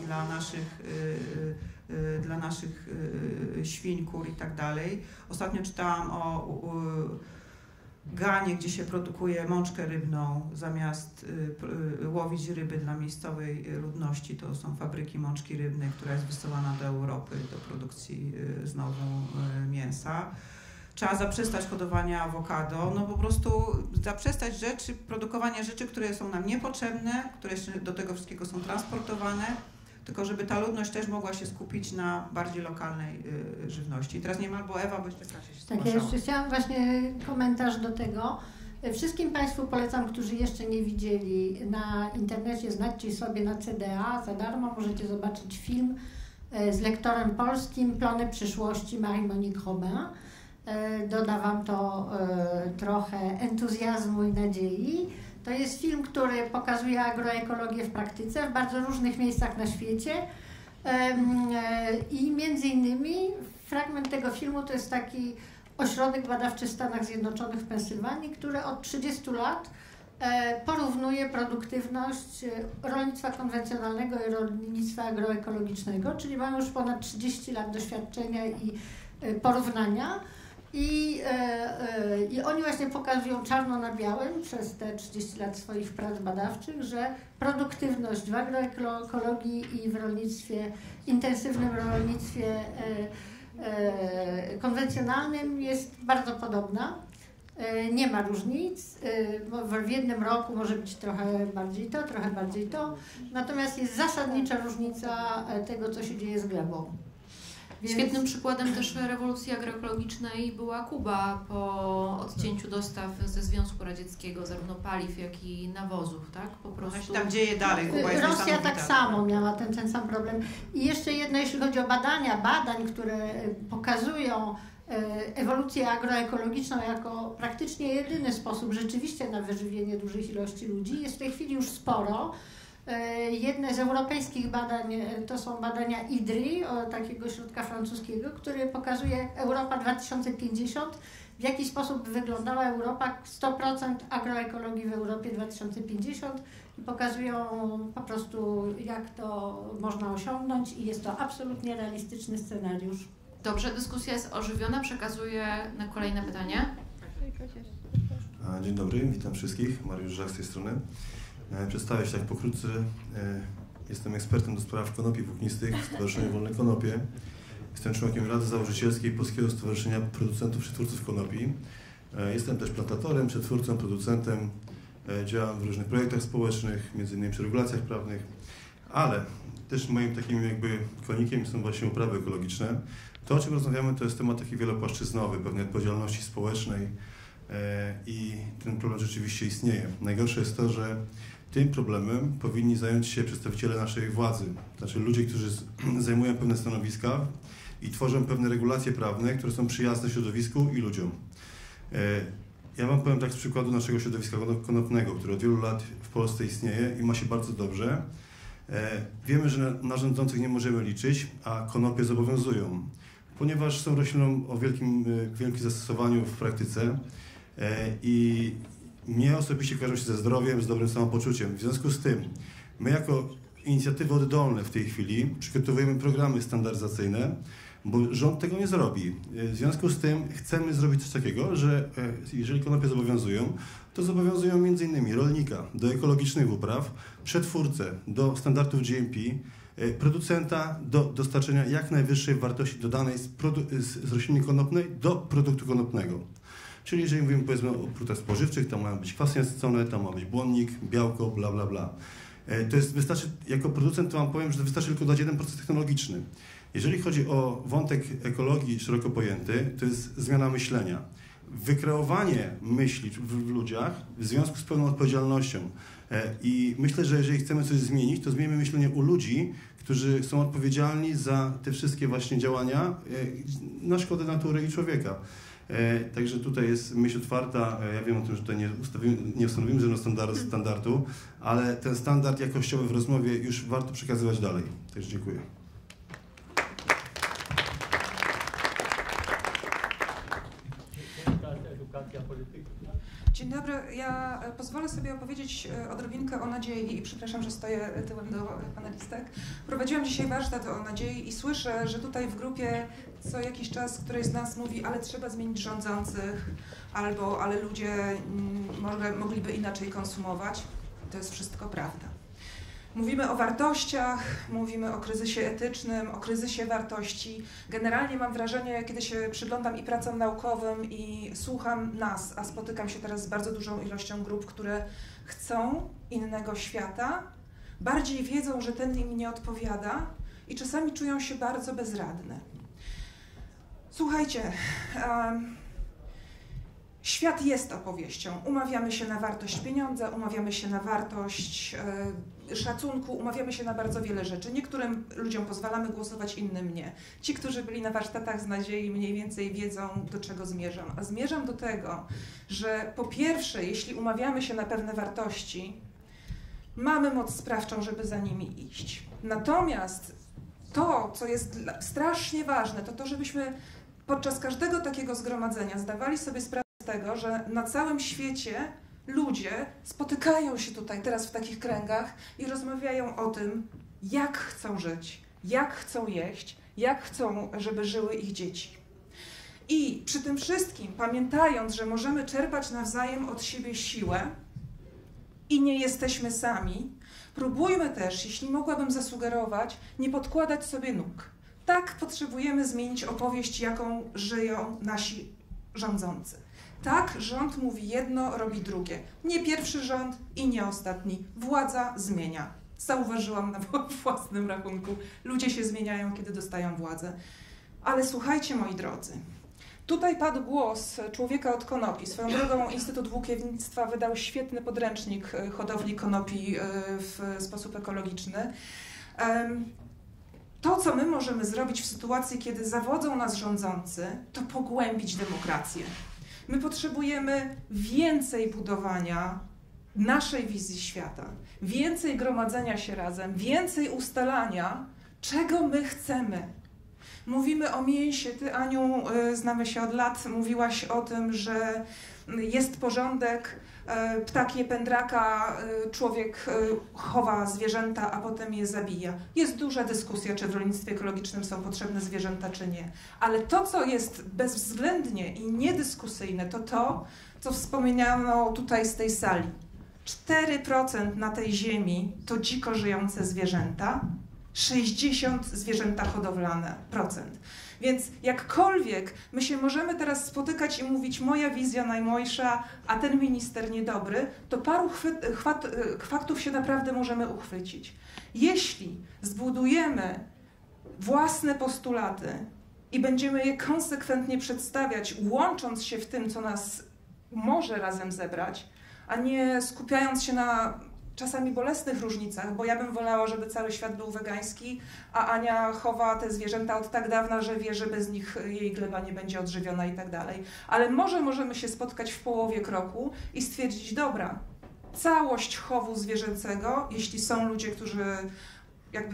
dla naszych świń, kur i tak dalej. Ostatnio czytałam o Ganie, gdzie się produkuje mączkę rybną zamiast łowić ryby dla miejscowej ludności. To są fabryki mączki rybnej, która jest wysyłana do Europy do produkcji znowu mięsa. Trzeba zaprzestać hodowania awokado, no po prostu zaprzestać produkowania rzeczy, które są nam niepotrzebne, które jeszcze do tego wszystkiego są transportowane, tylko żeby ta ludność też mogła się skupić na bardziej lokalnej żywności. I teraz nie ma, albo Ewa, bo jeszcze się Tak, ja jeszcze chciałam właśnie komentarz do tego. Wszystkim Państwu polecam, którzy jeszcze nie widzieli, na internecie znajdźcie sobie na CDA, za darmo możecie zobaczyć film z lektorem polskim Plony przyszłości Marie-Monique Robin. Doda Wam to trochę entuzjazmu i nadziei. To jest film, który pokazuje agroekologię w praktyce w bardzo różnych miejscach na świecie i między innymi fragment tego filmu to jest taki ośrodek badawczy w Stanach Zjednoczonych w Pensylwanii, który od 30 lat porównuje produktywność rolnictwa konwencjonalnego i rolnictwa agroekologicznego, czyli mają już ponad 30 lat doświadczenia i porównania. I oni właśnie pokazują czarno na białym przez te 30 lat swoich prac badawczych, że produktywność w agroekologii i w rolnictwie, intensywnym rolnictwie konwencjonalnym jest bardzo podobna. Nie ma różnic. W jednym roku może być trochę bardziej to, trochę bardziej to. Natomiast jest zasadnicza różnica tego, co się dzieje z glebą. Więc... Świetnym przykładem też rewolucji agroekologicznej była Kuba po odcięciu dostaw ze Związku Radzieckiego, zarówno paliw, jak i nawozów, tak? Po prostu... się tam dzieje dalej. Kuba jest Rosja tak samo miała ten sam problem. I jeszcze jedno, jeśli chodzi o badań, które pokazują ewolucję agroekologiczną jako praktycznie jedyny sposób rzeczywiście na wyżywienie dużych ilości ludzi. Jest w tej chwili już sporo. Jedne z europejskich badań to są badania IDRI, takiego ośrodka francuskiego, który pokazuje Europa 2050, w jaki sposób wyglądała Europa, 100% agroekologii w Europie 2050 i pokazują po prostu, jak to można osiągnąć i jest to absolutnie realistyczny scenariusz. Dobrze, dyskusja jest ożywiona, przekazuję na kolejne pytanie. Dzień dobry, witam wszystkich, Mariusz Żak z tej strony. Przedstawię się tak pokrótce. Jestem ekspertem do spraw konopi włóknistych w Stowarzyszeniu Wolne Konopie. Jestem członkiem Rady Założycielskiej Polskiego Stowarzyszenia Producentów Przetwórców Konopi. Jestem też plantatorem, przetwórcą, producentem. Działam w różnych projektach społecznych, m.in. przy regulacjach prawnych, ale też moim takim jakby konikiem są właśnie uprawy ekologiczne. To, o czym rozmawiamy, to jest temat taki wielopłaszczyznowy, pewnej odpowiedzialności społecznej i ten problem rzeczywiście istnieje. Najgorsze jest to, że tym problemem powinni zająć się przedstawiciele naszej władzy, znaczy ludzie, którzy zajmują pewne stanowiska i tworzą pewne regulacje prawne, które są przyjazne środowisku i ludziom. Ja wam powiem tak z przykładu naszego środowiska konopnego, które od wielu lat w Polsce istnieje i ma się bardzo dobrze. Wiemy, że na rządzących nie możemy liczyć, a konopie zobowiązują, ponieważ są rośliną o wielkim zastosowaniu w praktyce i mnie osobiście kojarzą się ze zdrowiem, z dobrym samopoczuciem. W związku z tym my jako inicjatywy oddolne w tej chwili przygotowujemy programy standaryzacyjne, bo rząd tego nie zrobi. W związku z tym chcemy zrobić coś takiego, że jeżeli konopie zobowiązują, to zobowiązują m.in. rolnika do ekologicznych upraw, przetwórcę do standardów GMP, producenta do dostarczenia jak najwyższej wartości dodanej z rośliny konopnej do produktu konopnego. Czyli jeżeli mówimy powiedzmy o produktach spożywczych, to mają być kwasy nasycone, to ma być błonnik, białko, bla bla bla. To jest, wystarczy, jako producent to wam powiem, że to wystarczy tylko dać jeden proces technologiczny. Jeżeli chodzi o wątek ekologii szeroko pojęty, to jest zmiana myślenia. Wykreowanie myśli w ludziach w związku z pełną odpowiedzialnością. I myślę, że jeżeli chcemy coś zmienić, to zmienimy myślenie u ludzi, którzy są odpowiedzialni za te wszystkie właśnie działania na szkodę natury i człowieka. Także tutaj jest myśl otwarta. Ja wiem o tym, że tutaj nie ustanowimy żadnego standardu, ale ten standard jakościowy w rozmowie już warto przekazywać dalej. Także dziękuję. Dzień dobry, ja pozwolę sobie opowiedzieć odrobinkę o nadziei i przepraszam, że stoję tyłem do panelistek. Prowadziłam dzisiaj warsztat o nadziei i słyszę, że tutaj w grupie co jakiś czas któryś z nas mówi, ale trzeba zmienić rządzących, albo ale ludzie mogliby inaczej konsumować. To jest wszystko prawda. Mówimy o wartościach, mówimy o kryzysie etycznym, o kryzysie wartości. Generalnie mam wrażenie, kiedy się przyglądam i pracom naukowym i słucham nas, a spotykam się teraz z bardzo dużą ilością grup, które chcą innego świata, bardziej wiedzą, że ten im nie odpowiada i czasami czują się bardzo bezradne. Słuchajcie, świat jest opowieścią. Umawiamy się na wartość pieniądza, umawiamy się na wartość szacunku, umawiamy się na bardzo wiele rzeczy. Niektórym ludziom pozwalamy głosować, innym nie. Ci, którzy byli na warsztatach z nadziei, mniej więcej wiedzą, do czego zmierzam. A zmierzam do tego, że po pierwsze, jeśli umawiamy się na pewne wartości, mamy moc sprawczą, żeby za nimi iść. Natomiast to, co jest strasznie ważne, to to, żebyśmy podczas każdego takiego zgromadzenia zdawali sobie sprawę z tego, że na całym świecie ludzie spotykają się tutaj teraz w takich kręgach i rozmawiają o tym, jak chcą żyć, jak chcą jeść, jak chcą, żeby żyły ich dzieci. I przy tym wszystkim, pamiętając, że możemy czerpać nawzajem od siebie siłę i nie jesteśmy sami, próbujmy też, jeśli mogłabym zasugerować, nie podkładać sobie nóg. Tak potrzebujemy zmienić opowieść, jaką żyją nasi rządzący. Tak, rząd mówi jedno, robi drugie. Nie pierwszy rząd i nie ostatni. Władza zmienia. Zauważyłam na własnym rachunku. Ludzie się zmieniają, kiedy dostają władzę. Ale słuchajcie, moi drodzy, tutaj padł głos człowieka od konopi. Swoją drogą Instytut Włókiennictwa wydał świetny podręcznik hodowli konopi w sposób ekologiczny. To, co my możemy zrobić w sytuacji, kiedy zawodzą nas rządzący, to pogłębić demokrację. My potrzebujemy więcej budowania naszej wizji świata, więcej gromadzenia się razem, więcej ustalania, czego my chcemy. Mówimy o mięsie. Ty, Aniu, znamy się od lat, mówiłaś o tym, że jest porządek, ptak je pędraka, człowiek chowa zwierzęta, a potem je zabija. Jest duża dyskusja, czy w rolnictwie ekologicznym są potrzebne zwierzęta, czy nie. Ale to, co jest bezwzględnie i niedyskusyjne, to to, co wspomniano tutaj z tej sali. 4% na tej ziemi to dziko żyjące zwierzęta, 60% zwierzęta hodowlane. Więc jakkolwiek my się możemy teraz spotykać i mówić moja wizja najmojsza, a ten minister niedobry, to paru faktów się naprawdę możemy uchwycić. Jeśli zbudujemy własne postulaty i będziemy je konsekwentnie przedstawiać, łącząc się w tym, co nas może razem zebrać, a nie skupiając się na czasami bolesnych różnicach, bo ja bym wolała, żeby cały świat był wegański, a Ania chowa te zwierzęta od tak dawna, że wie, że bez nich jej gleba nie będzie odżywiona i tak dalej. Ale może możemy się spotkać w połowie kroku i stwierdzić, dobra, całość chowu zwierzęcego, jeśli są ludzie, którzy jakby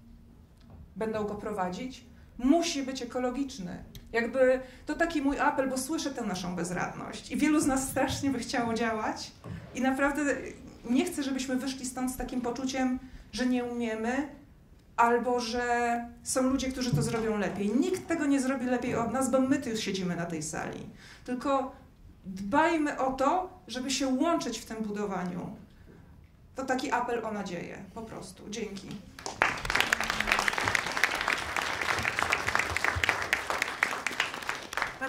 będą go prowadzić, musi być ekologiczny. Jakby to taki mój apel, bo słyszę tę naszą bezradność i wielu z nas strasznie by chciało działać i naprawdę nie chcę, żebyśmy wyszli stąd z takim poczuciem, że nie umiemy albo że są ludzie, którzy to zrobią lepiej. Nikt tego nie zrobi lepiej od nas, bo my tu siedzimy na tej sali. Tylko dbajmy o to, żeby się łączyć w tym budowaniu. To taki apel o nadzieję, po prostu. Dzięki.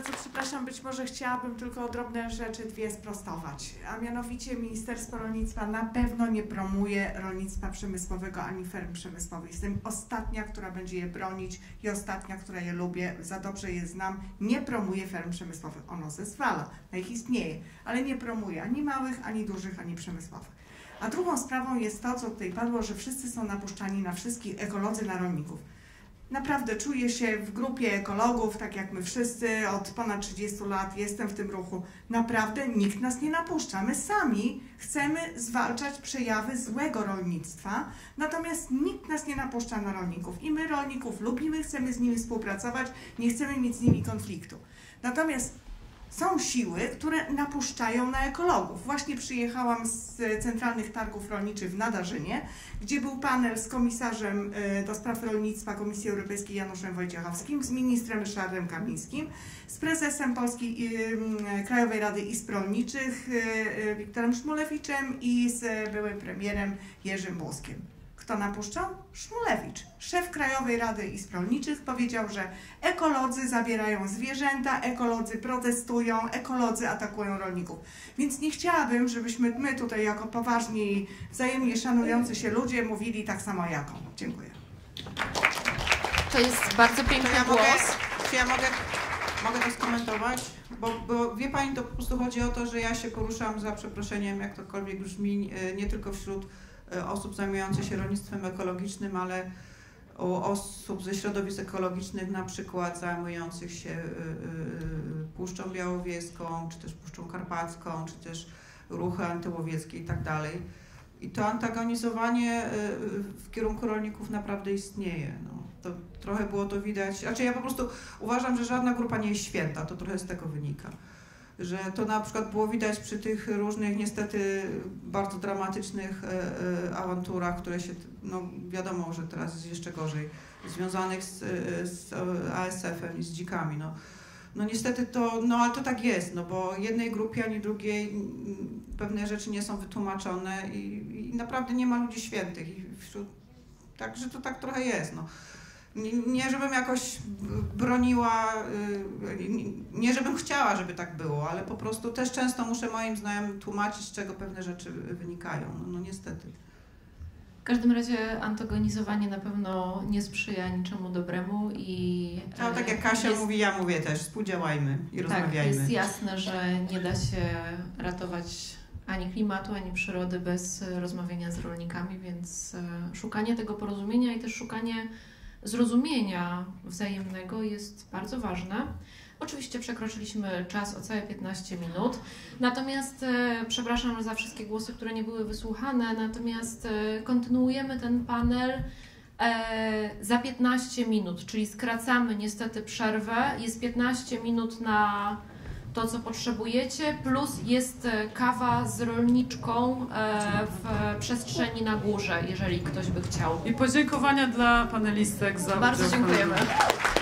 bardzo przepraszam, być może chciałabym tylko drobne rzeczy dwie sprostować. A mianowicie Ministerstwo Rolnictwa na pewno nie promuje rolnictwa przemysłowego ani ferm przemysłowych. Jestem ostatnia, która będzie je bronić i ostatnia, która je lubię, za dobrze je znam. Nie promuje ferm przemysłowych. Ono zezwala, na ich istnieje, ale nie promuje ani małych, ani dużych, ani przemysłowych. A drugą sprawą jest to, co tutaj padło, że wszyscy są napuszczani na wszystkich, ekolodzy na rolników. Naprawdę czuję się w grupie ekologów, tak jak my wszyscy, od ponad 30 lat jestem w tym ruchu. Naprawdę nikt nas nie napuszcza. My sami chcemy zwalczać przejawy złego rolnictwa, natomiast nikt nas nie napuszcza na rolników. I my rolników lubimy, chcemy z nimi współpracować, nie chcemy mieć z nimi konfliktu. Natomiast są siły, które napuszczają na ekologów. Właśnie przyjechałam z Centralnych Targów Rolniczych w Nadarzynie, gdzie był panel z komisarzem do spraw rolnictwa Komisji Europejskiej Januszem Wojciechowskim, z ministrem Ryszardem Kamińskim, z prezesem Polskiej Krajowej Rady Izb Rolniczych Wiktorem Szmulewiczem i z byłym premierem Jerzym Buzkiem. Kto napuszczał? Szmulewicz. Szef Krajowej Rady Izb Rolniczych powiedział, że ekolodzy zabierają zwierzęta, ekolodzy protestują, ekolodzy atakują rolników. Więc nie chciałabym, żebyśmy my tutaj jako poważni, wzajemnie szanujący się ludzie mówili tak samo jak on. Dziękuję. To jest bardzo piękny głos. Czy ja mogę to skomentować? Bo wie Pani, to po prostu chodzi o to, że ja się poruszam, za przeproszeniem, jak tokolwiek brzmi, nie tylko wśród osób zajmujących się rolnictwem ekologicznym, ale osób ze środowisk ekologicznych, na przykład zajmujących się Puszczą Białowieską, czy też Puszczą Karpacką, czy też ruchy antyłowieckie i tak dalej. I to antagonizowanie w kierunku rolników naprawdę istnieje. No, to trochę było to widać. Znaczy ja po prostu uważam, że żadna grupa nie jest święta, to trochę z tego wynika. Że to na przykład było widać przy tych różnych niestety bardzo dramatycznych awanturach, które się, no wiadomo, że teraz jest jeszcze gorzej, związanych z ASF-em i z dzikami. No niestety to, no ale to tak jest, no bo jednej grupie ani drugiej pewne rzeczy nie są wytłumaczone i naprawdę nie ma ludzi świętych. Także to tak trochę jest. No. Nie żebym jakoś broniła, nie żebym chciała, żeby tak było, ale po prostu też często muszę moim znajomym tłumaczyć, z czego pewne rzeczy wynikają. No niestety. W każdym razie antagonizowanie na pewno nie sprzyja niczemu dobremu i... No, tak jak Kasia mówi, ja mówię też, współdziałajmy i rozmawiajmy. Tak, jest jasne, że nie da się ratować ani klimatu, ani przyrody bez rozmawiania z rolnikami, więc szukanie tego porozumienia i też szukanie zrozumienia wzajemnego jest bardzo ważne. Oczywiście przekroczyliśmy czas o całe 15 minut, natomiast przepraszam za wszystkie głosy, które nie były wysłuchane, natomiast kontynuujemy ten panel za 15 minut, czyli skracamy niestety przerwę, jest 15 minut na to, co potrzebujecie, plus jest kawa z rolniczką w przestrzeni na górze, jeżeli ktoś by chciał. I podziękowania dla panelistek za udział. Bardzo dziękujemy.